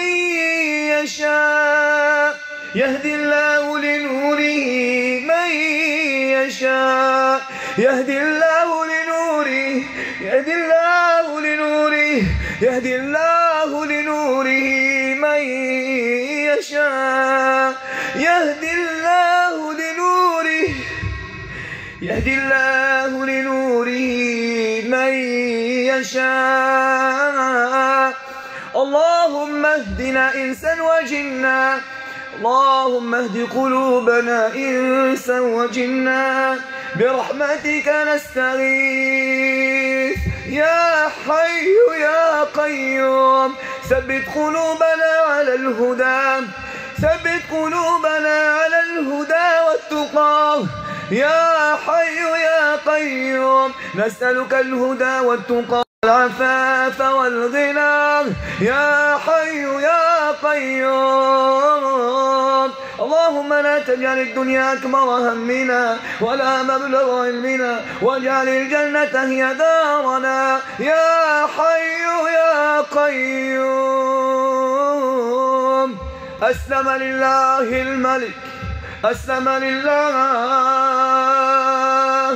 Speaker 1: يشاء، يهدي الله لنوره من يشاء، يهدي الله لنوره، يهدي الله لنوره، يهدي الله لنوره من يشاء، يهدي الله لنوره، يهدي الله لنوره من
Speaker 2: تشاء. اللهم اهدنا إنسا وجنا، اللهم اهد قلوبنا إنسا وجنا، برحمتك نستغيث يا حي يا قيوم. ثبت قلوبنا على الهدى، ثبت قلوبنا على الهدى والتقى يا حي يا قيوم. نسألك الهدى والتقى والعفاف والغنى يا حي يا قيوم. اللهم لا تجعل الدنيا أكبر همنا ولا مبلغ علمنا، واجعل الجنة هي دارنا يا حي يا قيوم. أسلم لله الملك، أسلم لله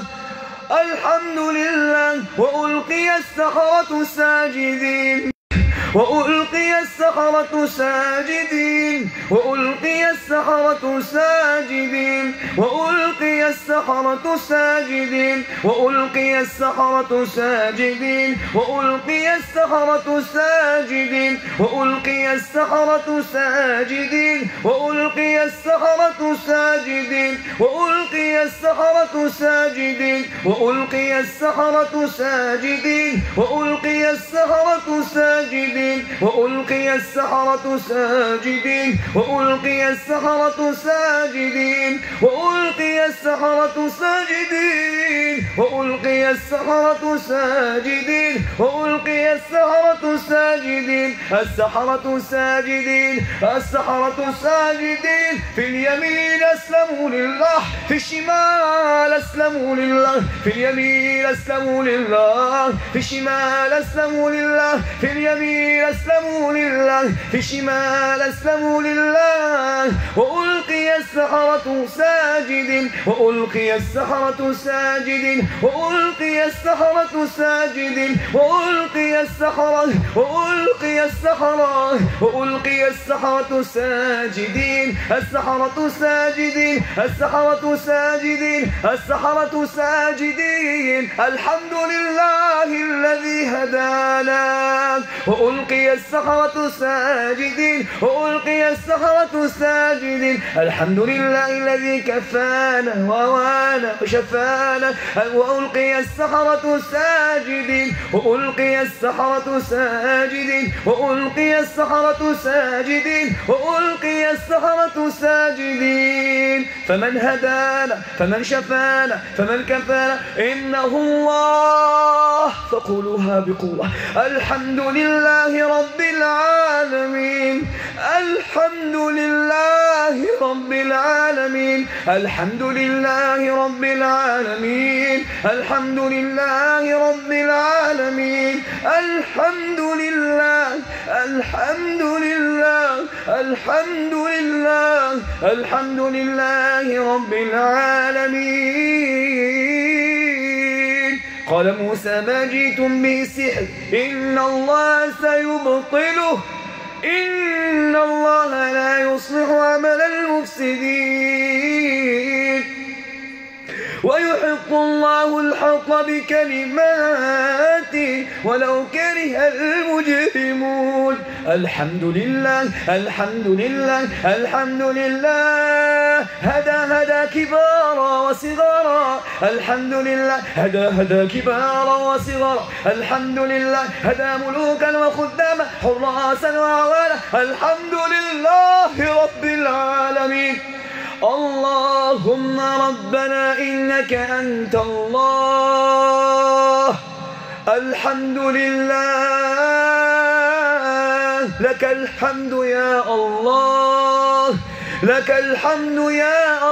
Speaker 2: الحمد لله. وألقي السحرة ساجدين، وألقي السحرة ساجدين، وألقي السحرة ساجدين، وألقي السحرة ساجدين، وألقي السحرة ساجدين، وألقي السحرة ساجدين، وألقي السحرة ساجدين، وألقي السحرة ساجدين، وألقي السحرة ساجدين، وألقي السحرة ساجدين، وألقي السحرة ساجدين، وألقي السحرة ساجدين، وألقي السحرة ساجدين، وألقي السحرة ساجدين، وألقي السحرة ساجدين، وألقي السحرة ساجدين. السحرة ساجدين، السحرة ساجدين. في اليمين أسلموا لله، في الشمال أسلموا لله، في اليمين أسلموا لله، في الشمال أسلموا لله، في اليمين أسلموا لله، في الشمال أسلموا لله. وألقي السحرة ساجدين، وألقي السحرة ساجدين، وألقي السحرة ساجدين، وألقي السحرة، وألقي السحرة، وألقي السحرة ساجدين. السحرة ساجدين، السحرة ساجدين، السحرة ساجدين. الحمد لله الذي هدانا. وألقي السحرة ساجدين، وألقي السحرة ساجدين. الحمد لله الذي كفانا ووانا وشفانا. وألقي السحرة ساجدين، وألقي السحرة ساجدين، وألقي السحرة ساجدين، وألقي السحرة ساجدين. فمن هدانا، فمن شفانا، فمن كفانا إنه الله. فقولوها بقوة. الحمد لله رب العالمين، الحمد لله رب العالمين، الحمد لله رب العالمين، الحمد لله رب العالمين، الحمد لله، الحمد لله، الحمد لله، الحمد لله رب العالمين. قال موسى ما جئتم به سحر، إن الله سيبطله، إن الله لا يصلح عمل المفسدين، ويحق الله الحق بكلماته ولو كره المجرمون. الحمد لله، الحمد لله، الحمد لله. هدى كبارا وصغارا. الحمد لله هدى كبارا وصغارا. الحمد لله هدى ملوكا وخداما حراسا وعوانا. الحمد لله رب العالمين. اللهم ربنا إنك أنت الله. الحمد لله، لك الحمد يا الله، لك الحمد يا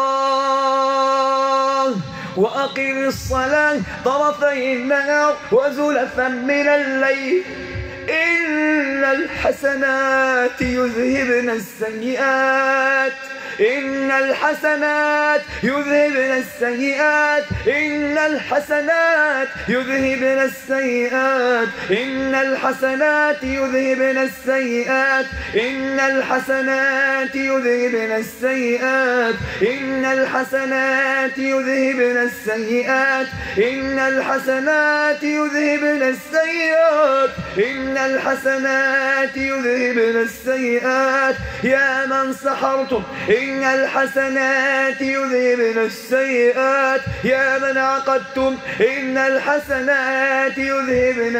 Speaker 2: الله. وأقم الصلاة طرفي النهار وزلفا من الليل، إن الحسنات يذهبن السيئات، إن الحسنات يذهبن السيئات إن الحسنات يذهبن السيئات إن الحسنات يذهبن السيئات إن الحسنات يذهبن السيئات إن الحسنات يذهبن السيئات إن الحسنات يذهبن السيئات إن الحسنات يذهبن السيئات يا من سحرتم إن الحسنات يذهبن السيئات يا من عقدتم إن الحسنات يذهبن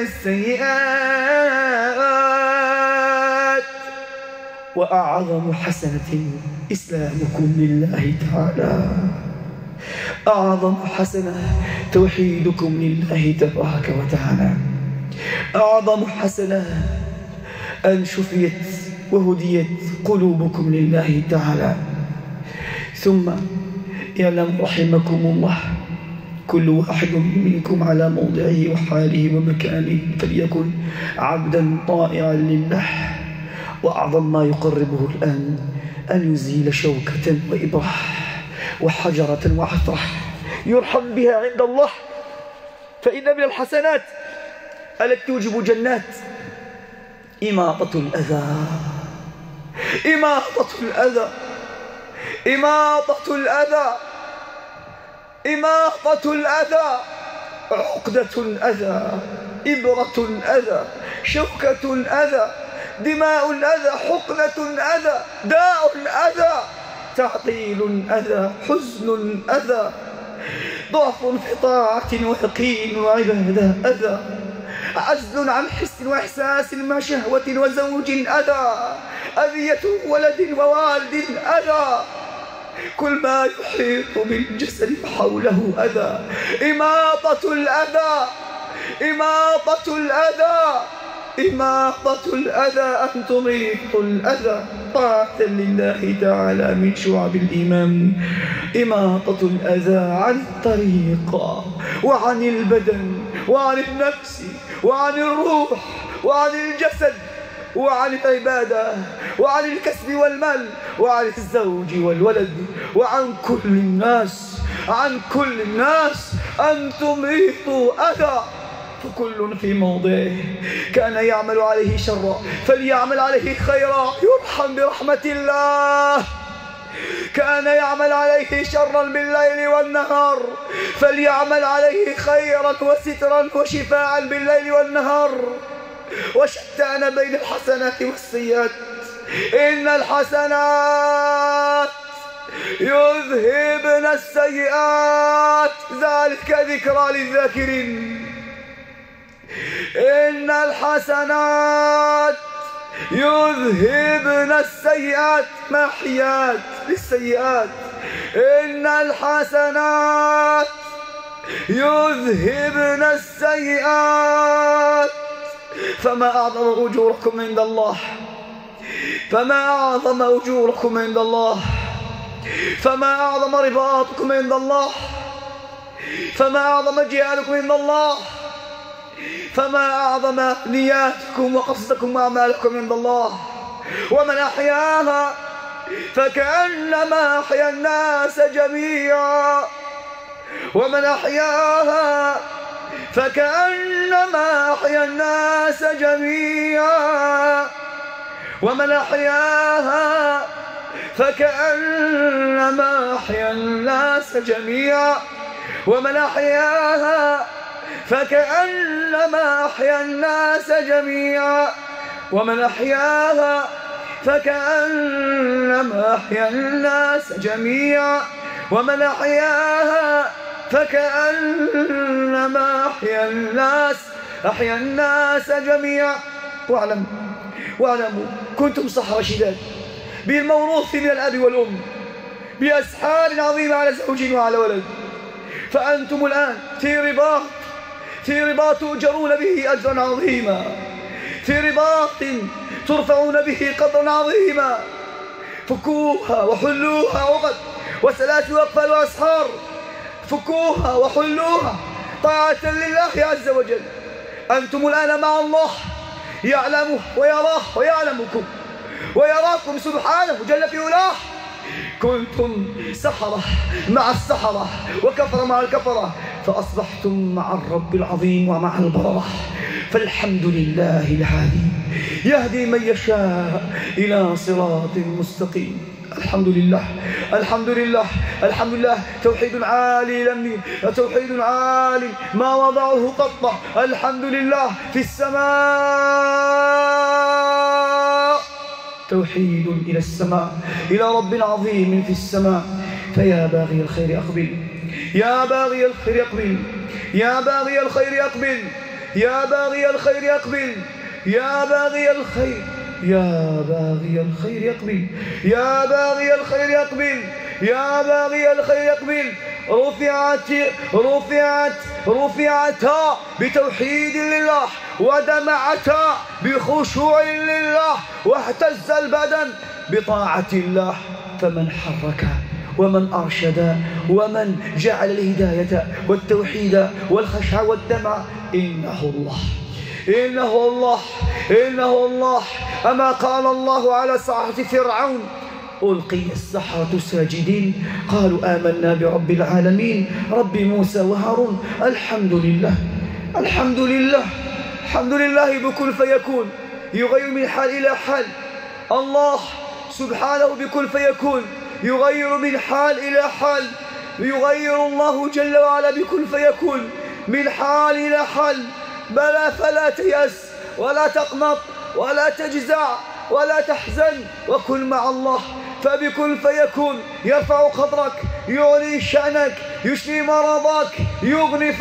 Speaker 2: السيئات. وأعظم حسنة إسلامكم لله تعالى، أعظم حسنة توحيدكم لله تبارك وتعالى، أعظم حسنة أن شفيت وهديت قلوبكم لله تعالى. ثم يعلم رحمكم الله كل واحد منكم على موضعه وحاله ومكانه فليكن عبدا طائعا لله. وأعظم ما يقربه الآن أن يزيل شوكة وإبرة وحجرة وعثرة يرحم بها عند الله، فإن من الحسنات التي توجب جنات إماطة الأذى، إماطة الأذى، إماطة الأذى، إماطة الأذى، عقدة الأذى، إبرة الأذى، شوكة الأذى، دماء الأذى، حقنة الأذى، داء الأذى، تعطيل الأذى، حزن الأذى، ضعف في طاعة ويقين وعبادة أذى، عزل عن حس وإحساس مع شهوة وزوج أذى، أذية ولد ووالد أذى، كل ما يحيط بالجسد حوله أذى، إماطة الأذى، إماطة الأذى، إماطة الأذى، أن تميط الأذى طاعة لله تعالى من شعب الإيمان. إماطة الأذى عن الطريق وعن البدن وعن النفس وعن الروح وعن الجسد وعن العبادة وعن الكسب والمال وعن الزوج والولد وعن كل الناس، عن كل الناس، أن تميطوا أذى. فكل في موضعه، كان يعمل عليه شرا فليعمل عليه خيرا يرحم برحمة الله، كان يعمل عليه شرا بالليل والنهار فليعمل عليه خيرا وسترا وشفاعا بالليل والنهار، وشتان بين الحسنات والسيئات. إن الحسنات يذهبن السيئات، ذلك ذكرى للذاكرين. إن الحسنات يذهبن السيئات، محيات للسيئات. إن الحسنات يذهبن السيئات. فما أعظم أجوركم عند الله، فما أعظم أجوركم عند الله، فما أعظم رباطكم عند الله، فما أعظم جهادكم عند الله، فما أعظم نياتكم وقصدكم وأعمالكم عند الله. ومن أحياها فكأنما أحيا الناس جميعا، ومن أحياها فكأنما أحيا الناس جميعا، ومن أحياها فكأنما أحيا الناس جميعا، ومن أحياها فكأنما أحيا الناس جميعا، ومن أحياها فكأنما أحيا الناس جميعا، ومن أحياها فكأنما أحيا الناس جميعا. واعلموا كنتم صحوة شداد بالموروث من الأب والأم بأسحار عظيمة على زوج وعلى ولد، فأنتم الآن في رباط تؤجرون به أجرا عظيما، في رباط ترفعون به قدرا عظيما. فكوها وحلوها عقد وسلاسل وأقفال وأسحار، فكوها وحلوها طاعة لله عز وجل. أنتم الآن مع الله، يعلمه ويراه ويعلمكم ويراكم سبحانه جل في علاه، كنتم سحرة مع السحرة وكفرة مع الكفرة، فأصبحتم مع الرب العظيم ومع البررة. فالحمد لله الهادي يهدي من يشاء إلى صراط مستقيم. الحمد لله الحمد لله الحمد لله. توحيد عالي توحيد عالي ما وضعه قط. الحمد لله في السماء، توحيد إلى السماء، إلى رب عظيم في السماء. فيا باغي الخير أقبل، يا باغي الخير أقبل، يا باغي الخير أقبل، يا باغي الخير أقبل، يا باغي الخير، يا باغي الخير يقبل، يا باغي الخير يقبل، يا باغي الخير يقبل. رفعتا بتوحيد لله، ودمعتا بخشوع لله، واهتز البدن بطاعة الله. فمن حرك ومن أرشد ومن جعل الهداية والتوحيد والخشع والدمع إنه الله، إنه الله، إنه الله. أما قال الله على ساحة فرعون: ألقي السحرة ساجدين قالوا آمنا برب العالمين رب موسى وهارون. الحمد لله الحمد لله الحمد لله بكل فيكون، يغير من حال إلى حال. الله سبحانه بكل فيكون يغير من حال إلى حال، يغير الله جل وعلا بكل فيكون من حال إلى حال. بلى فلا تيأس ولا تقنط ولا تجزع ولا تحزن، وكن مع الله. فبكل فيكون يرفع قدرك، يعلي شأنك، يشفي مرضك، يغنيك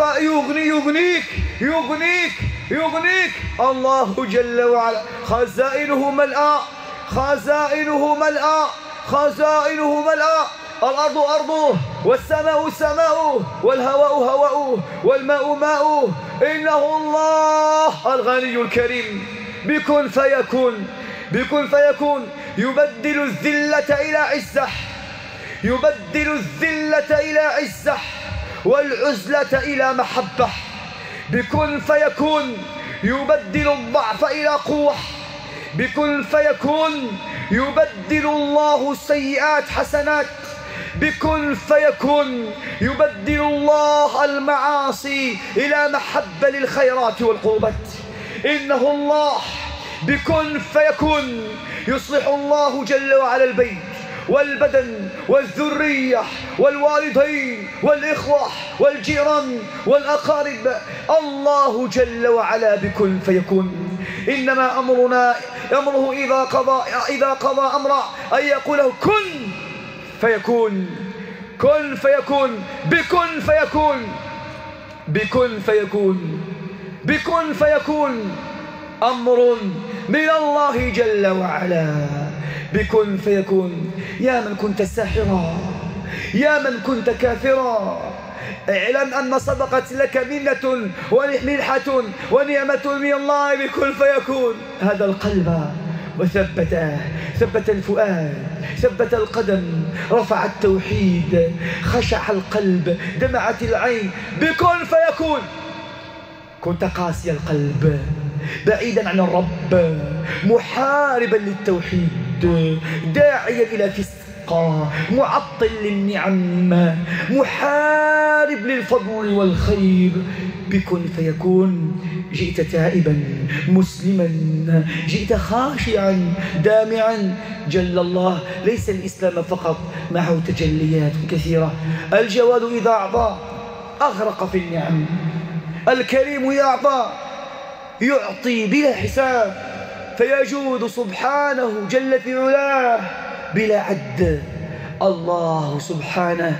Speaker 2: يغنيك يغنيك. الله جل وعلا خزائنه ملأى، خزائنه ملأى، خزائنه ملأى. الأرض أرضه، والسماء سماؤه، والهواء هواؤه، والماء ماؤه. إنه الله الغني الكريم. بكل فيكون، بكل فيكون يبدل الذلة إلى عزة، يبدل الذلة إلى عزة، والعزلة إلى محبة. بكل فيكون يبدل الضعف إلى قوة. بكل فيكون يبدل الله السيئات حسنات. بكل فيكون يبدل الله المعاصي إلى محبة للخيرات والقربات. إنه الله. بكل فيكون يصلح الله جل وعلا البيت والبدن والذرية والوالدين والإخوة والجيران والأقارب. الله جل وعلا بكل فيكون. إنما أمره إذا قضى أمرا أن يقول له كن فيكون، كن فيكون. بكن فيكون، بكن فيكون، بكن فيكون. أمر من الله جل وعلا. بكن فيكون. يا من كنت ساحرا، يا من كنت كافرا، اعلم أن سبقت لك منة ومنحة ونعمة من الله. بكن فيكون. هذا القلب وثبته، ثبت الفؤاد، ثبت القدم، رفع التوحيد، خشع القلب، دمعت العين. بكن فيكون. كنت قاسي القلب، بعيدا عن الرب، محاربا للتوحيد، داعيا إلى فسق، معطل للنعم، محارب للفضل والخير. بكن فيكون. جئت تائبا مسلما، جئت خاشعا دامعا. جل الله ليس الإسلام فقط، معه تجليات كثيرة. الجواد إذا أعطى أغرق في النعم، الكريم يعطي بلا حساب، فيجود سبحانه جل في علاه بلا عد. الله سبحانه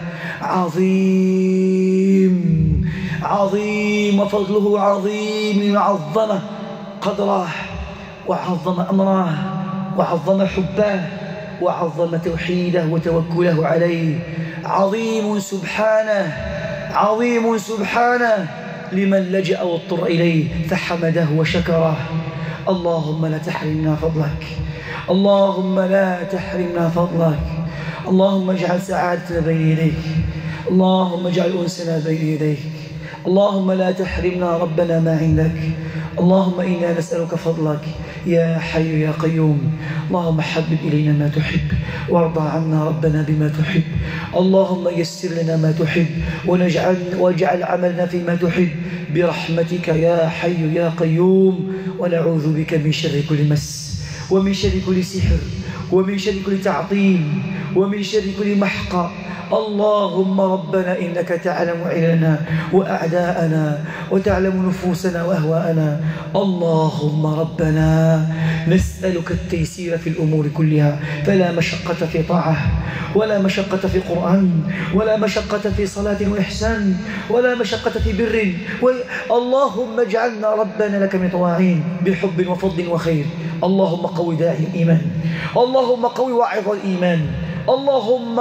Speaker 2: عظيم عظيم، وفضله عظيم، عظم قدره وعظم أمره وعظم حبه وعظم توحيده وتوكله عليه. عظيم سبحانه، عظيم سبحانه لمن لجأ واضطر إليه فحمده وشكره. اللهم لا تحرمنا فضلك، اللهم لا تحرمنا فضلك. اللهم اجعل سعادتنا بين يديك، اللهم اجعل أنسنا بين يديك. اللهم لا تحرمنا ربنا ما عندك. اللهم إنا نسألك فضلك يا حي يا قيوم. اللهم حبب إلينا ما تحب وارضى عنا ربنا بما تحب. اللهم يسر لنا ما تحب واجعل عملنا فيما تحب برحمتك يا حي يا قيوم. ونعوذ بك من شر كل مس ومن شر كل سحر ومن شر كل تعطيل ومن شر كل محقى. اللهم ربنا إنك تعلم عللنا وأعداءنا وتعلم نفوسنا وأهواءنا. اللهم ربنا نسألك التيسير في الأمور كلها، فلا مشقة في طاعة ولا مشقة في قرآن ولا مشقة في صلاة وإحسان ولا مشقة في بر. اللهم اجعلنا ربنا لك مطواعين بحب وفضل وخير. اللهم قوي داعي الإيمان، اللهم قوي واعظ الإيمان، اللهم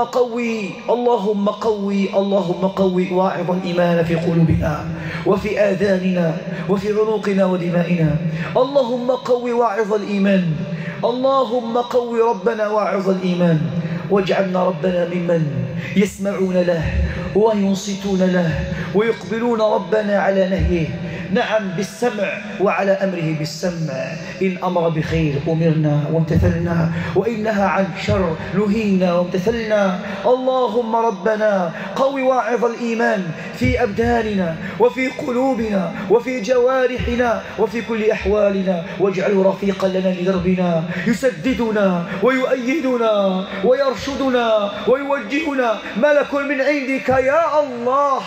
Speaker 2: قوي واعظ الإيمان في قلوبنا وفي آذاننا وفي عنقنا ودمائنا. اللهم قوي واعظ الإيمان، اللهم قوي ربنا واعظ الإيمان، واجعلنا ربنا ممن يسمعون له وينصتون له ويقبلون ربنا على نهيه. نعم بالسمع وعلى أمره بالسمع. إن أمر بخير أمرنا وامتثلنا، وإن نهى عن شر نهينا وامتثلنا. اللهم ربنا قوي واعظ الإيمان في أبداننا وفي قلوبنا وفي جوارحنا وفي كل أحوالنا، واجعله رفيقا لنا لدربنا يسددنا ويؤيدنا ويرشدنا ويوجهنا. ملك من عندك يا الله،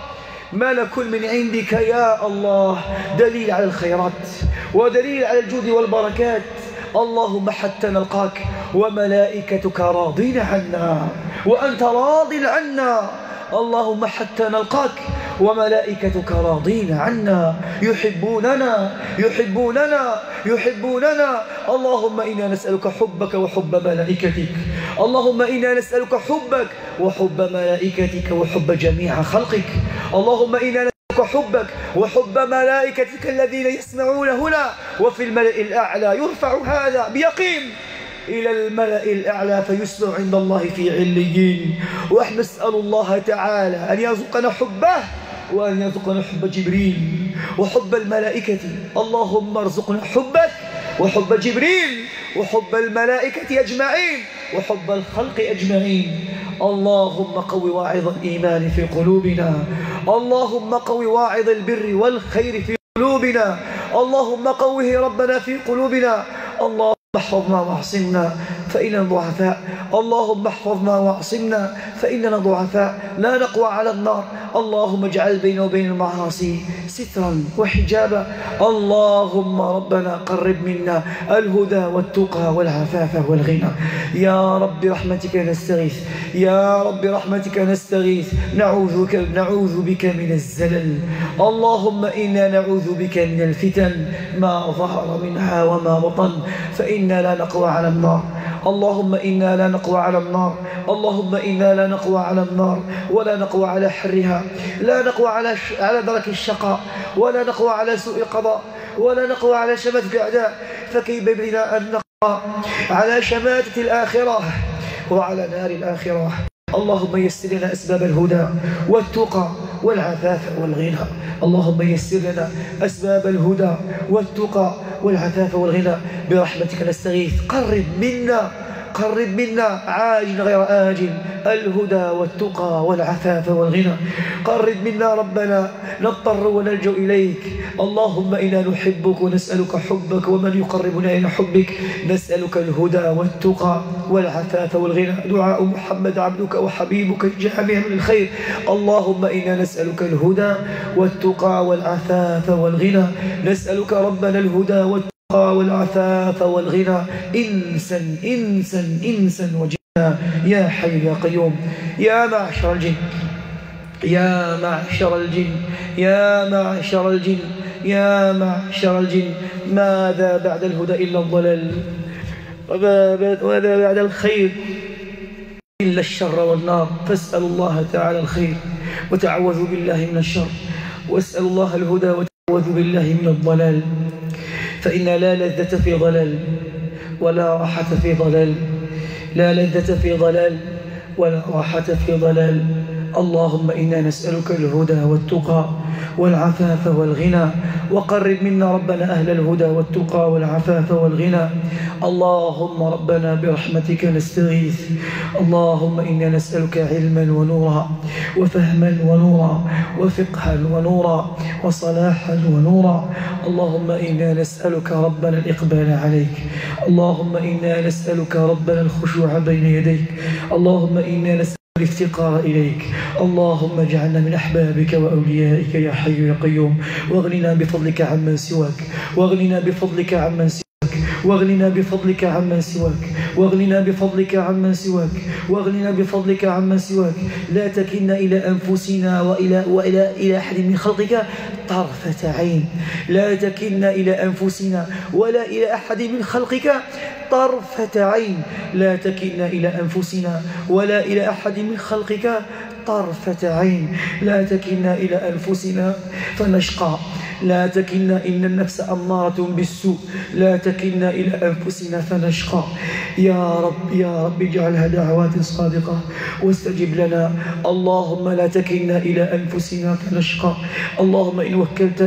Speaker 2: ملك من عندك يا الله، دليل على الخيرات ودليل على الجود والبركات. اللهم حتى نلقاك وملائكتك راضين عنا وأنت راض عنا. اللهم حتى نلقاك وملائكتك راضين عنا، يحبوننا يحبوننا يحبوننا. اللهم إنا نسألك حبك وحب ملائكتك، اللهم إنا نسألك حبك وحب ملائكتك وحب جميع خلقك. اللهم إنا نسألك حبك وحب ملائكتك الذين يسمعون هنا وفي الملأ الأعلى. يرفع هذا بيقين إلى الملأ الأعلى فيسمع عند الله في عليين. ونسأل الله تعالى أن يرزقنا حبه وأن يرزقنا حب جبريل وحب الملائكة. اللهم ارزقنا حبك وحب جبريل وحب الملائكة أجمعين وحب الخلق أجمعين. اللهم قوي واعظ الإيمان في قلوبنا، اللهم قوي واعظ البر والخير في قلوبنا، اللهم قوه ربنا في قلوبنا. اللهم احفظنا واعصمنا فإننا ضعفاء، اللهم احفظنا واعصمنا فإننا ضعفاء لا نقوى على النار. اللهم اجعل بيننا وبين المعاصي سترا وحجابا. اللهم ربنا قرب منا الهدى والتقى والعفاف والغنى. يا رب رحمتك نستغيث، يا رب رحمتك نستغيث. نعوذ بك من الزلل. اللهم إنا نعوذ بك من الفتن ما ظهر منها وما بطن، فإنا لا نقوى على النار. اللهم إنا لا نقوى على النار، اللهم إنا لا نقوى على النار ولا نقوى على حرها، لا نقوى على درك الشقاء، ولا نقوى على سوء قضاء، ولا نقوى على شماتة الأعداء. فكيف بنا أن نقوى على شماتة الآخرة وعلى نار الآخرة. اللهم يسر لنا أسباب الهدى والتقى والعفاف والغنى. اللهم يسر لنا أسباب الهدى والتقى والعفاف والغنى برحمتك نستغيث. قرب منا عاجل غير آجل الهدى والتقى والعفاف والغنى. قرب منا ربنا نضطر ونلجأ إليك. اللهم إنا نحبك ونسألك حبك، ومن يقربنا إلى حبك نسألك الهدى والتقى والعفاف والغنى. دعاء محمد عبدك وحبيبك جامع للخير. اللهم إنا نسألك الهدى والتقى والعفاف والغنى. نسألك ربنا الهدى والتقى والعفاف والغنى إنسا وجنا يا حي يا قيوم. يا معشر الجن، يا معشر الجن، يا معشر الجن، يا معشر الجن، ماذا بعد الهدى إلا الضلال، وماذا بعد الخير إلا الشر والنار. فاسأل الله تعالى الخير وتعوذوا بالله من الشر، واسأل الله الهدى وتعوذوا بالله من الضلال. فإن لا لذة في ضلال ولا راحة في ضلال، لا لذة في ضلال ولا راحة في ضلال. اللهم إنا نسألك الهدى والتقى والعفاف والغنى، وقرب منا ربنا أهل الهدى والتقى والعفاف والغنى. اللهم ربنا برحمتك نستغيث، اللهم إنا نسألك علما ونورا وفهما ونورا وفقها ونورا وصلاحا ونورا. اللهم إنا نسألك ربنا الإقبال عليك، اللهم إنا نسألك ربنا الخشوع بين يديك، اللهم إنا نسألك الافتقار إليك. اللهم اجعلنا من أحبابك وأوليائك يا حي يا قيوم، واغننا بفضلك عمن سواك، واغننا بفضلك عمن سواك، واغننا بفضلك عمن سواك، واغننا بفضلك عمن سواك، واغننا بفضلك عمن سواك. لا تكلنا إلى أنفسنا وإلى أحد من خلقك طرفة عين، لا تكلنا إلى أنفسنا ولا إلى أحد من خلقك طرفة عين، لا تكلنا إلى أنفسنا ولا إلى أحد من خلقك طرفة عين، لا تكلنا إلى أنفسنا فنشقى، لا تكلنا إن النفس أمارة بالسوء، لا تكلنا إلى أنفسنا فنشقى. يا رب يا رب اجعلها دعوات صادقة واستجب لنا. اللهم لا تكلنا إلى أنفسنا فنشقى، اللهم إن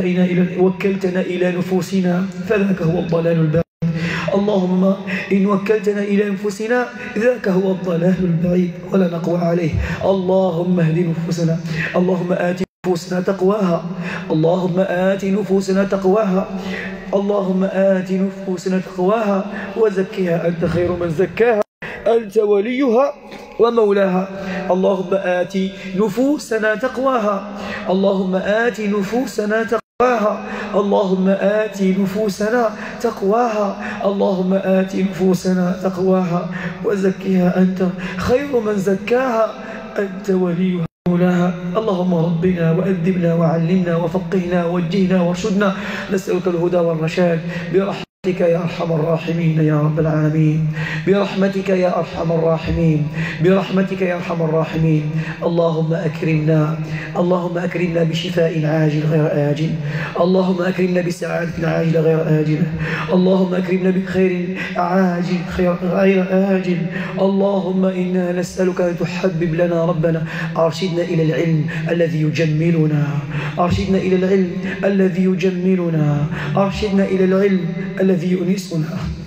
Speaker 2: وكلتنا إلى نفوسنا فذاك هو الضلال البعيد، اللهم إن وكلتنا إلى أنفسنا ذاك هو الضلال البعيد ولا نقوى عليه. اللهم اهد نفوسنا، اللهم آت نفوسنا تقواها، اللهم آت نفوسنا تقواها، اللهم آت نفوسنا تقواها وزكها أنت خير من زكاها، أنت وليها ومولاها. اللهم آت نفوسنا تقواها، اللهم آت نفوسنا تقواها، اللهم آت نفوسنا تقواها، اللهم آت نفوسنا تقواها وزكها أنت خير من زكاها، أنت وليها مولاها. اللهم ربنا وأدبنا وعلمنا وفقهنا ووجهنا وارشدنا، نسألك الهدى والرشاد برحمتك يا أرحم الراحمين يا رب العالمين، برحمتك يا أرحم الراحمين، برحمتك يا أرحم الراحمين. اللهم أكرمنا، اللهم أكرمنا بشفاء عاجل غير آجل، اللهم أكرمنا بسعادة عاجلة غير آجلة، اللهم أكرمنا بخير عاجل غير آجل. اللهم إنا نسألك أن تحبب لنا ربنا، أرشدنا إلى العلم الذي يجملنا، أرشدنا إلى العلم الذي يجملنا، أرشدنا إلى العلم الذي يؤنسنا.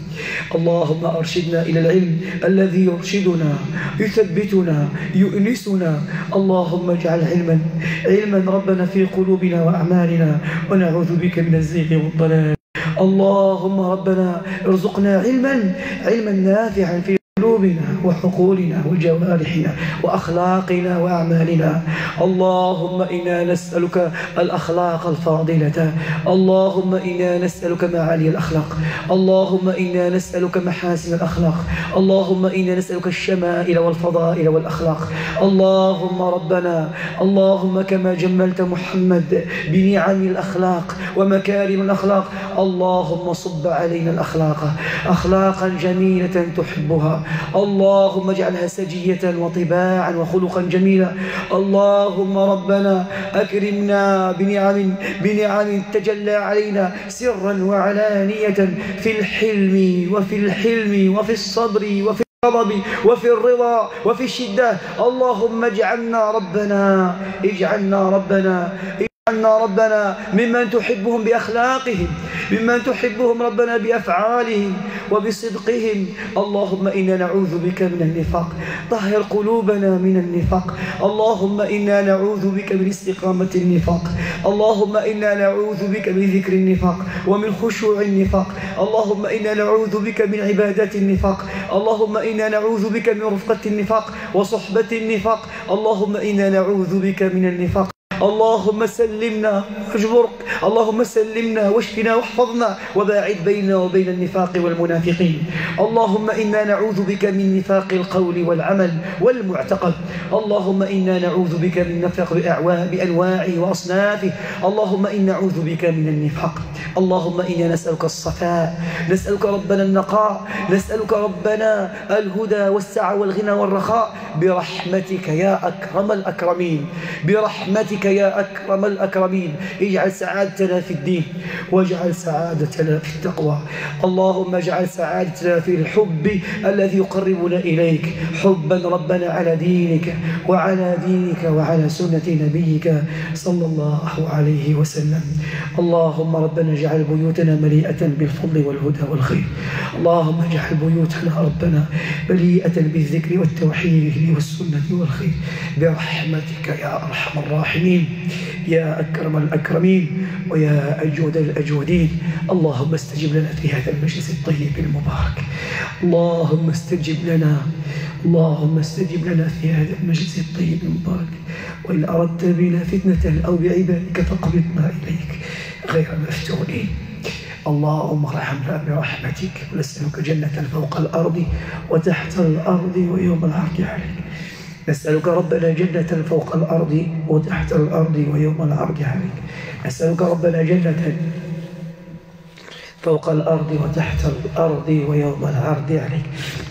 Speaker 2: اللهم أرشدنا إلى العلم الذي يرشدنا يثبتنا يؤنسنا. اللهم اجعل علما ربنا في قلوبنا وأعمالنا، ونعوذ بك من الزيغ والضلال. اللهم ربنا ارزقنا علما نافعا في قلوبنا وحقولنا وجوارحنا وأخلاقنا وأعمالنا. اللهم إنا نسألك الأخلاق الفاضلة، اللهم إنا نسألك معالي الأخلاق، اللهم إنا نسألك محاسن الأخلاق، اللهم إنا نسألك الشمائل والفضائل والأخلاق. اللهم ربنا، اللهم كما جملت محمد بنعم الأخلاق ومكارم الأخلاق، اللهم صب علينا الأخلاق أخلاقا جميلة تحبها، اللهم اجعلها سجية وطباعا وخلقا جميلا. اللهم ربنا أكرمنا بنعم تجلى علينا سرا وعلانية في الحلم وفي الصبر وفي الغضب وفي الرضا وفي الشدة. اللهم اجعلنا ربنا ممن تحبهم بأخلاقهم، ممن تحبهم ربنا بأفعالهم وبصدقهم. اللهم إنا نعوذ بك من النفاق، طهر قلوبنا من النفاق. اللهم إنا نعوذ بك من استقامة النفاق، اللهم إنا نعوذ بك من ذكر النفاق ومن خشوع النفاق. اللهم إنا نعوذ بك من عبادات النفاق، اللهم إنا نعوذ بك من رفقة النفاق وصحبة النفاق. اللهم إنا نعوذ بك من النفاق. اللهم سلمنا واجبرك، اللهم سلمنا واشفنا واحفظنا وباعد بيننا وبين النفاق والمنافقين. اللهم إنا نعوذ بك من نفاق القول والعمل والمعتقد. اللهم إنا نعوذ بك من نفاق بأنواعه وأصنافه. اللهم إنا نعوذ بك من النفاق. اللهم إنا نسألك الصفاء، نسألك ربنا النقاء، نسألك ربنا الهدى والسعة والغنى والرخاء برحمتك يا أكرم الأكرمين، برحمتك يا أكرم الأكرمين اجعل سعادتنا في الدين واجعل سعادتنا في التقوى. اللهم اجعل سعادتنا في الحب الذي يقربنا إليك، حبا ربنا على دينك وعلى سنة نبيك صلى الله عليه وسلم. اللهم ربنا اجعل بيوتنا مليئة بالفضل والهدى والخير. اللهم اجعل بيوتنا ربنا مليئة بالذكر والتوحيد والسنة والخير برحمتك يا أرحم الراحمين يا أكرم الأكرمين ويا أجود الأجودين. اللهم استجب لنا في هذا المجلس الطيب المبارك. اللهم استجب لنا في هذا المجلس الطيب المبارك. وإن أردت بنا فتنة أو بعبادك فاقبضنا إليك غير مفتونين. اللهم ارحمنا برحمتك ونسألك جنة فوق الأرض وتحت الأرض ويوم العرض عليك. نسألك ربنا جنة فوق الأرض وتحت الأرض ويوم العرض عليك. نسألك ربنا جنة فوق الأرض وتحت الأرض ويوم العرض عليك.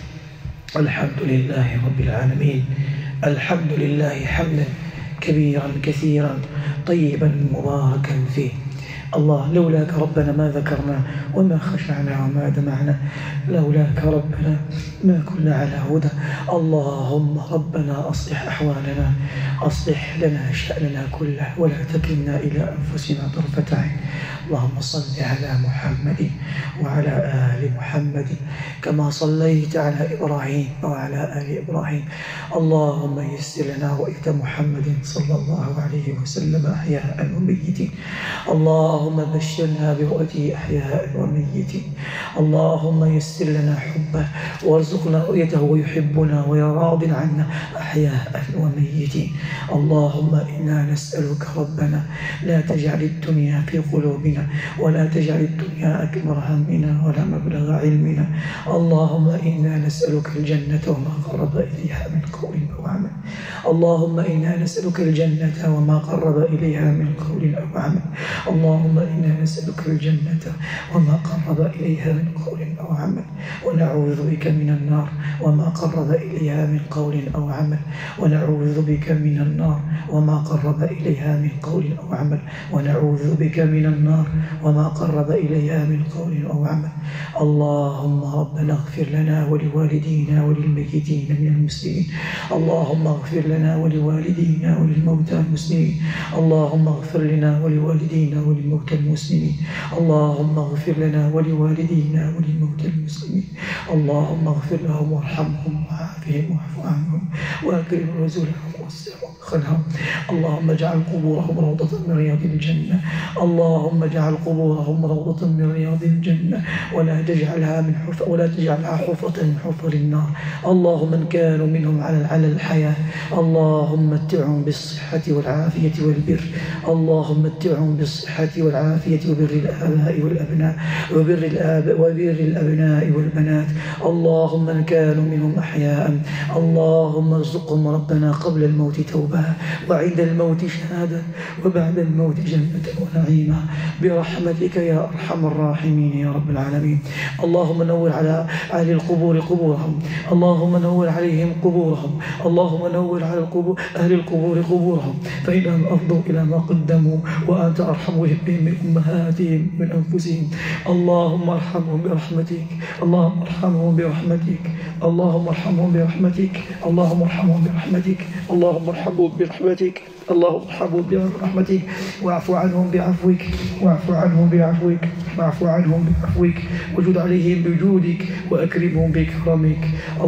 Speaker 2: الحمد لله رب العالمين. الحمد لله حمدا كبيرا كثيرا طيبا مباركا فيه. الله لولاك ربنا ما ذكرنا وما خشعنا وما دمعنا، لولاك ربنا ما كنا على هدى. اللهم ربنا أصلح أحوالنا، أصلح لنا شأننا كله ولا تكلنا إلى أنفسنا طرفة عين. اللهم صل على محمد وعلى آل محمد كما صليت على إبراهيم وعلى آل إبراهيم. اللهم يسر لنا رؤية محمد صلى الله عليه وسلم أحياء وميتين. اللهم بشرنا برؤيته أحياء وميتين. اللهم يسر لنا حبه وارزقنا رؤيته ويحبنا ويراض عنا أحياء وميتين. اللهم إنا نسألك ربنا لا تجعل الدنيا في قلوبنا ولا تجعل الدنيا أكبر همنا ولا مبلغ علمنا. اللهم إنا نسألك الجنة وما قرب إليها من قول أو عمل. اللهم إنا نسألك الجنة وما قرب إليها من قول أو عمل. اللهم إنا نسألك الجنة وما قرب إليها من قول أو عمل، ونعوذ بك من النار وما قرب إليها من قول أو عمل، ونعوذ بك من النار وما قرب إليها من قول أو عمل، ونعوذ بك من النار وما قرب إليها من قول أو عمل. اللهم ربنا اغفر لنا ولوالدينا وللميتين من المسلمين. اللهم اغفر لنا ولوالدينا وللموتى المسلمين. اللهم اغفر لنا ولوالدينا وللموتى المسلمين. اللهم اغفر لنا ولوالدينا وللموتى المسلمين. اللهم اغفر لهم وارحمهم وعافهم واعف عنهم واكرم نزلهم ووسع مدخلهم. اللهم اجعل قبورهم روضة من رياض الجنة. اللهم اجعل قبورهم روضة من رياض الجنة ولا تجعلها حفرة من حفر النار. اللهم من كانوا منهم على الحياة اللهم متعهم بالصحة والعافية والبر. اللهم متعهم بالصحة والعافية وبر الآباء والأبناء وبر الأبناء والبنات. اللهم من كانوا منهم أحياء اللهم ارزقهم ربنا قبل الموت توبة وعند الموت شهادة وبعد الموت جنة ونعيما برحمتك يا أرحم الراحمين يا رب العالمين. اللهم نور على أهل القبور قبورهم. اللهم نور عليهم قبورهم. اللهم نور على أهل القبور قبورهم فإنهم أفضوا إلى ما قدموا وأنت أرحم بهم من أمهاتهم من أنفسهم. اللهم ارحمهم برحمتك. اللهم ارحمهم برحمتك. اللهم ارحمهم برحمتك. اللهم ارحمهم برحمتك. اللهم ارحمهم برحمتك. اللهم ارحمهم برحمتك واعف عنهم بعفوك. واعف عنهم بعفوك. واعف عنهم بعفوك وجد عليهم بجودك وأكرمهم بكرمك.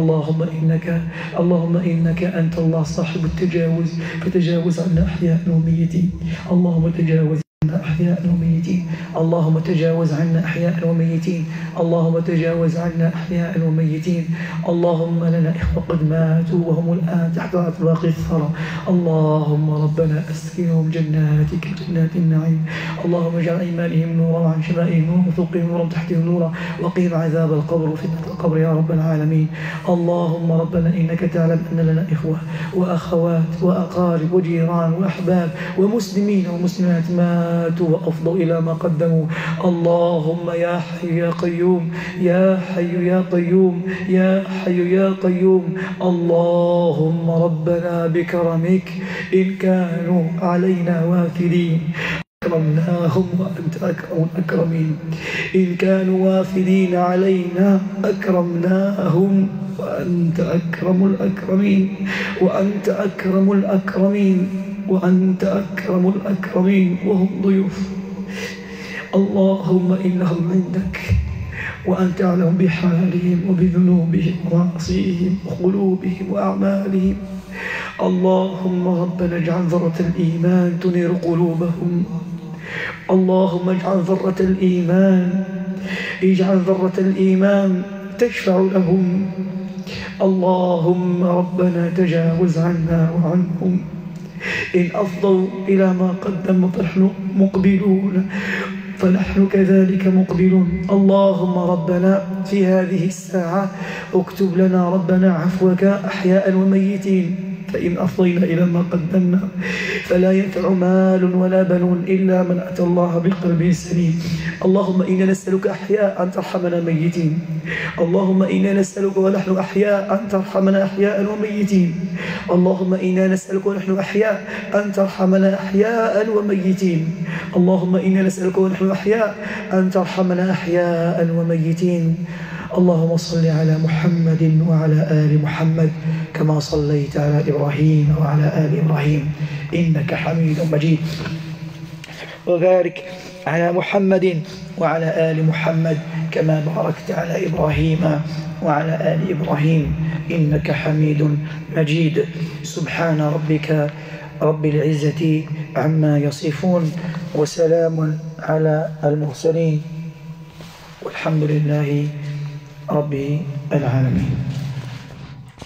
Speaker 2: اللهم إنك أنت الله صاحب التجاوز فتجاوز عنا أحياء وميتين. اللهم تجاوز عنا أحياء وميتين. اللهم تجاوز عنا أحياء وميتين. اللهم تجاوز عنا أحياء وميتين. اللهم لنا إخوة قد ماتوا وهم الآن تحت أطباق الثرى. اللهم ربنا أسكنهم جناتك جنات النعيم. اللهم اجعل أيمانهم نورا وعن شمائهم نورا وفوقهم نورا تحتهم نورا وقهم عذاب القبر وفتنة القبر يا رب العالمين. اللهم ربنا إنك تعلم أن لنا إخوة وأخوات وأقارب وجيران وأحباب ومسلمين ومسلمات ماتوا وأفضوا إلى ما قدموا قدموا. اللهم يا حي يا قيوم، يا حي يا قيوم، يا حي يا قيوم. اللهم ربنا بكرمك إن كانوا علينا واثلين أكرمناهم وأنت أكرم الأكرمين. إن كانوا واثلين علينا أكرمناهم وأنت أكرم الأكرمين، وأنت أكرم الأكرمين، وأنت أكرم الأكرمين وهم ضيوف. اللهم إنهم عندك وأنت أعلم بحالهم وبذنوبهم ومعاصيهم وقلوبهم وأعمالهم. اللهم ربنا اجعل ذرة الإيمان تنير قلوبهم. اللهم اجعل ذرة الإيمان، اجعل ذرة الإيمان تشفع لهم. اللهم ربنا تجاوز عنا وعنهم إن أفضوا إلى ما قدموا فنحن مقبلون، فنحن كذلك مقبلون. اللهم ربنا في هذه الساعة اكتب لنا ربنا عفوك أحياء وميتين، فإن أفضينا إلى ما قدمنا فلا ينفع مال ولا بنون إلا من أتى الله بقلب سليم. اللهم إنا نسألك أحياء أن ترحمنا ميتين. اللهم إنا نسألك ونحن أحياء أن ترحمنا أحياء وميتين. اللهم إنا نسألك ونحن أحياء أن ترحمنا أحياء وميتين. اللهم إنا نسألك ونحن أحياء أن ترحمنا أحياء وميتين. اللهم صل على محمد وعلى آل محمد كما صليت على إبراهيم وعلى آل إبراهيم إنك حميد مجيد. وبارك على محمد وعلى آل محمد كما باركت على إبراهيم وعلى آل إبراهيم إنك حميد مجيد. سبحان ربك رب العزة عما يصفون، وسلام على المرسلين، والحمد لله رب العالمين.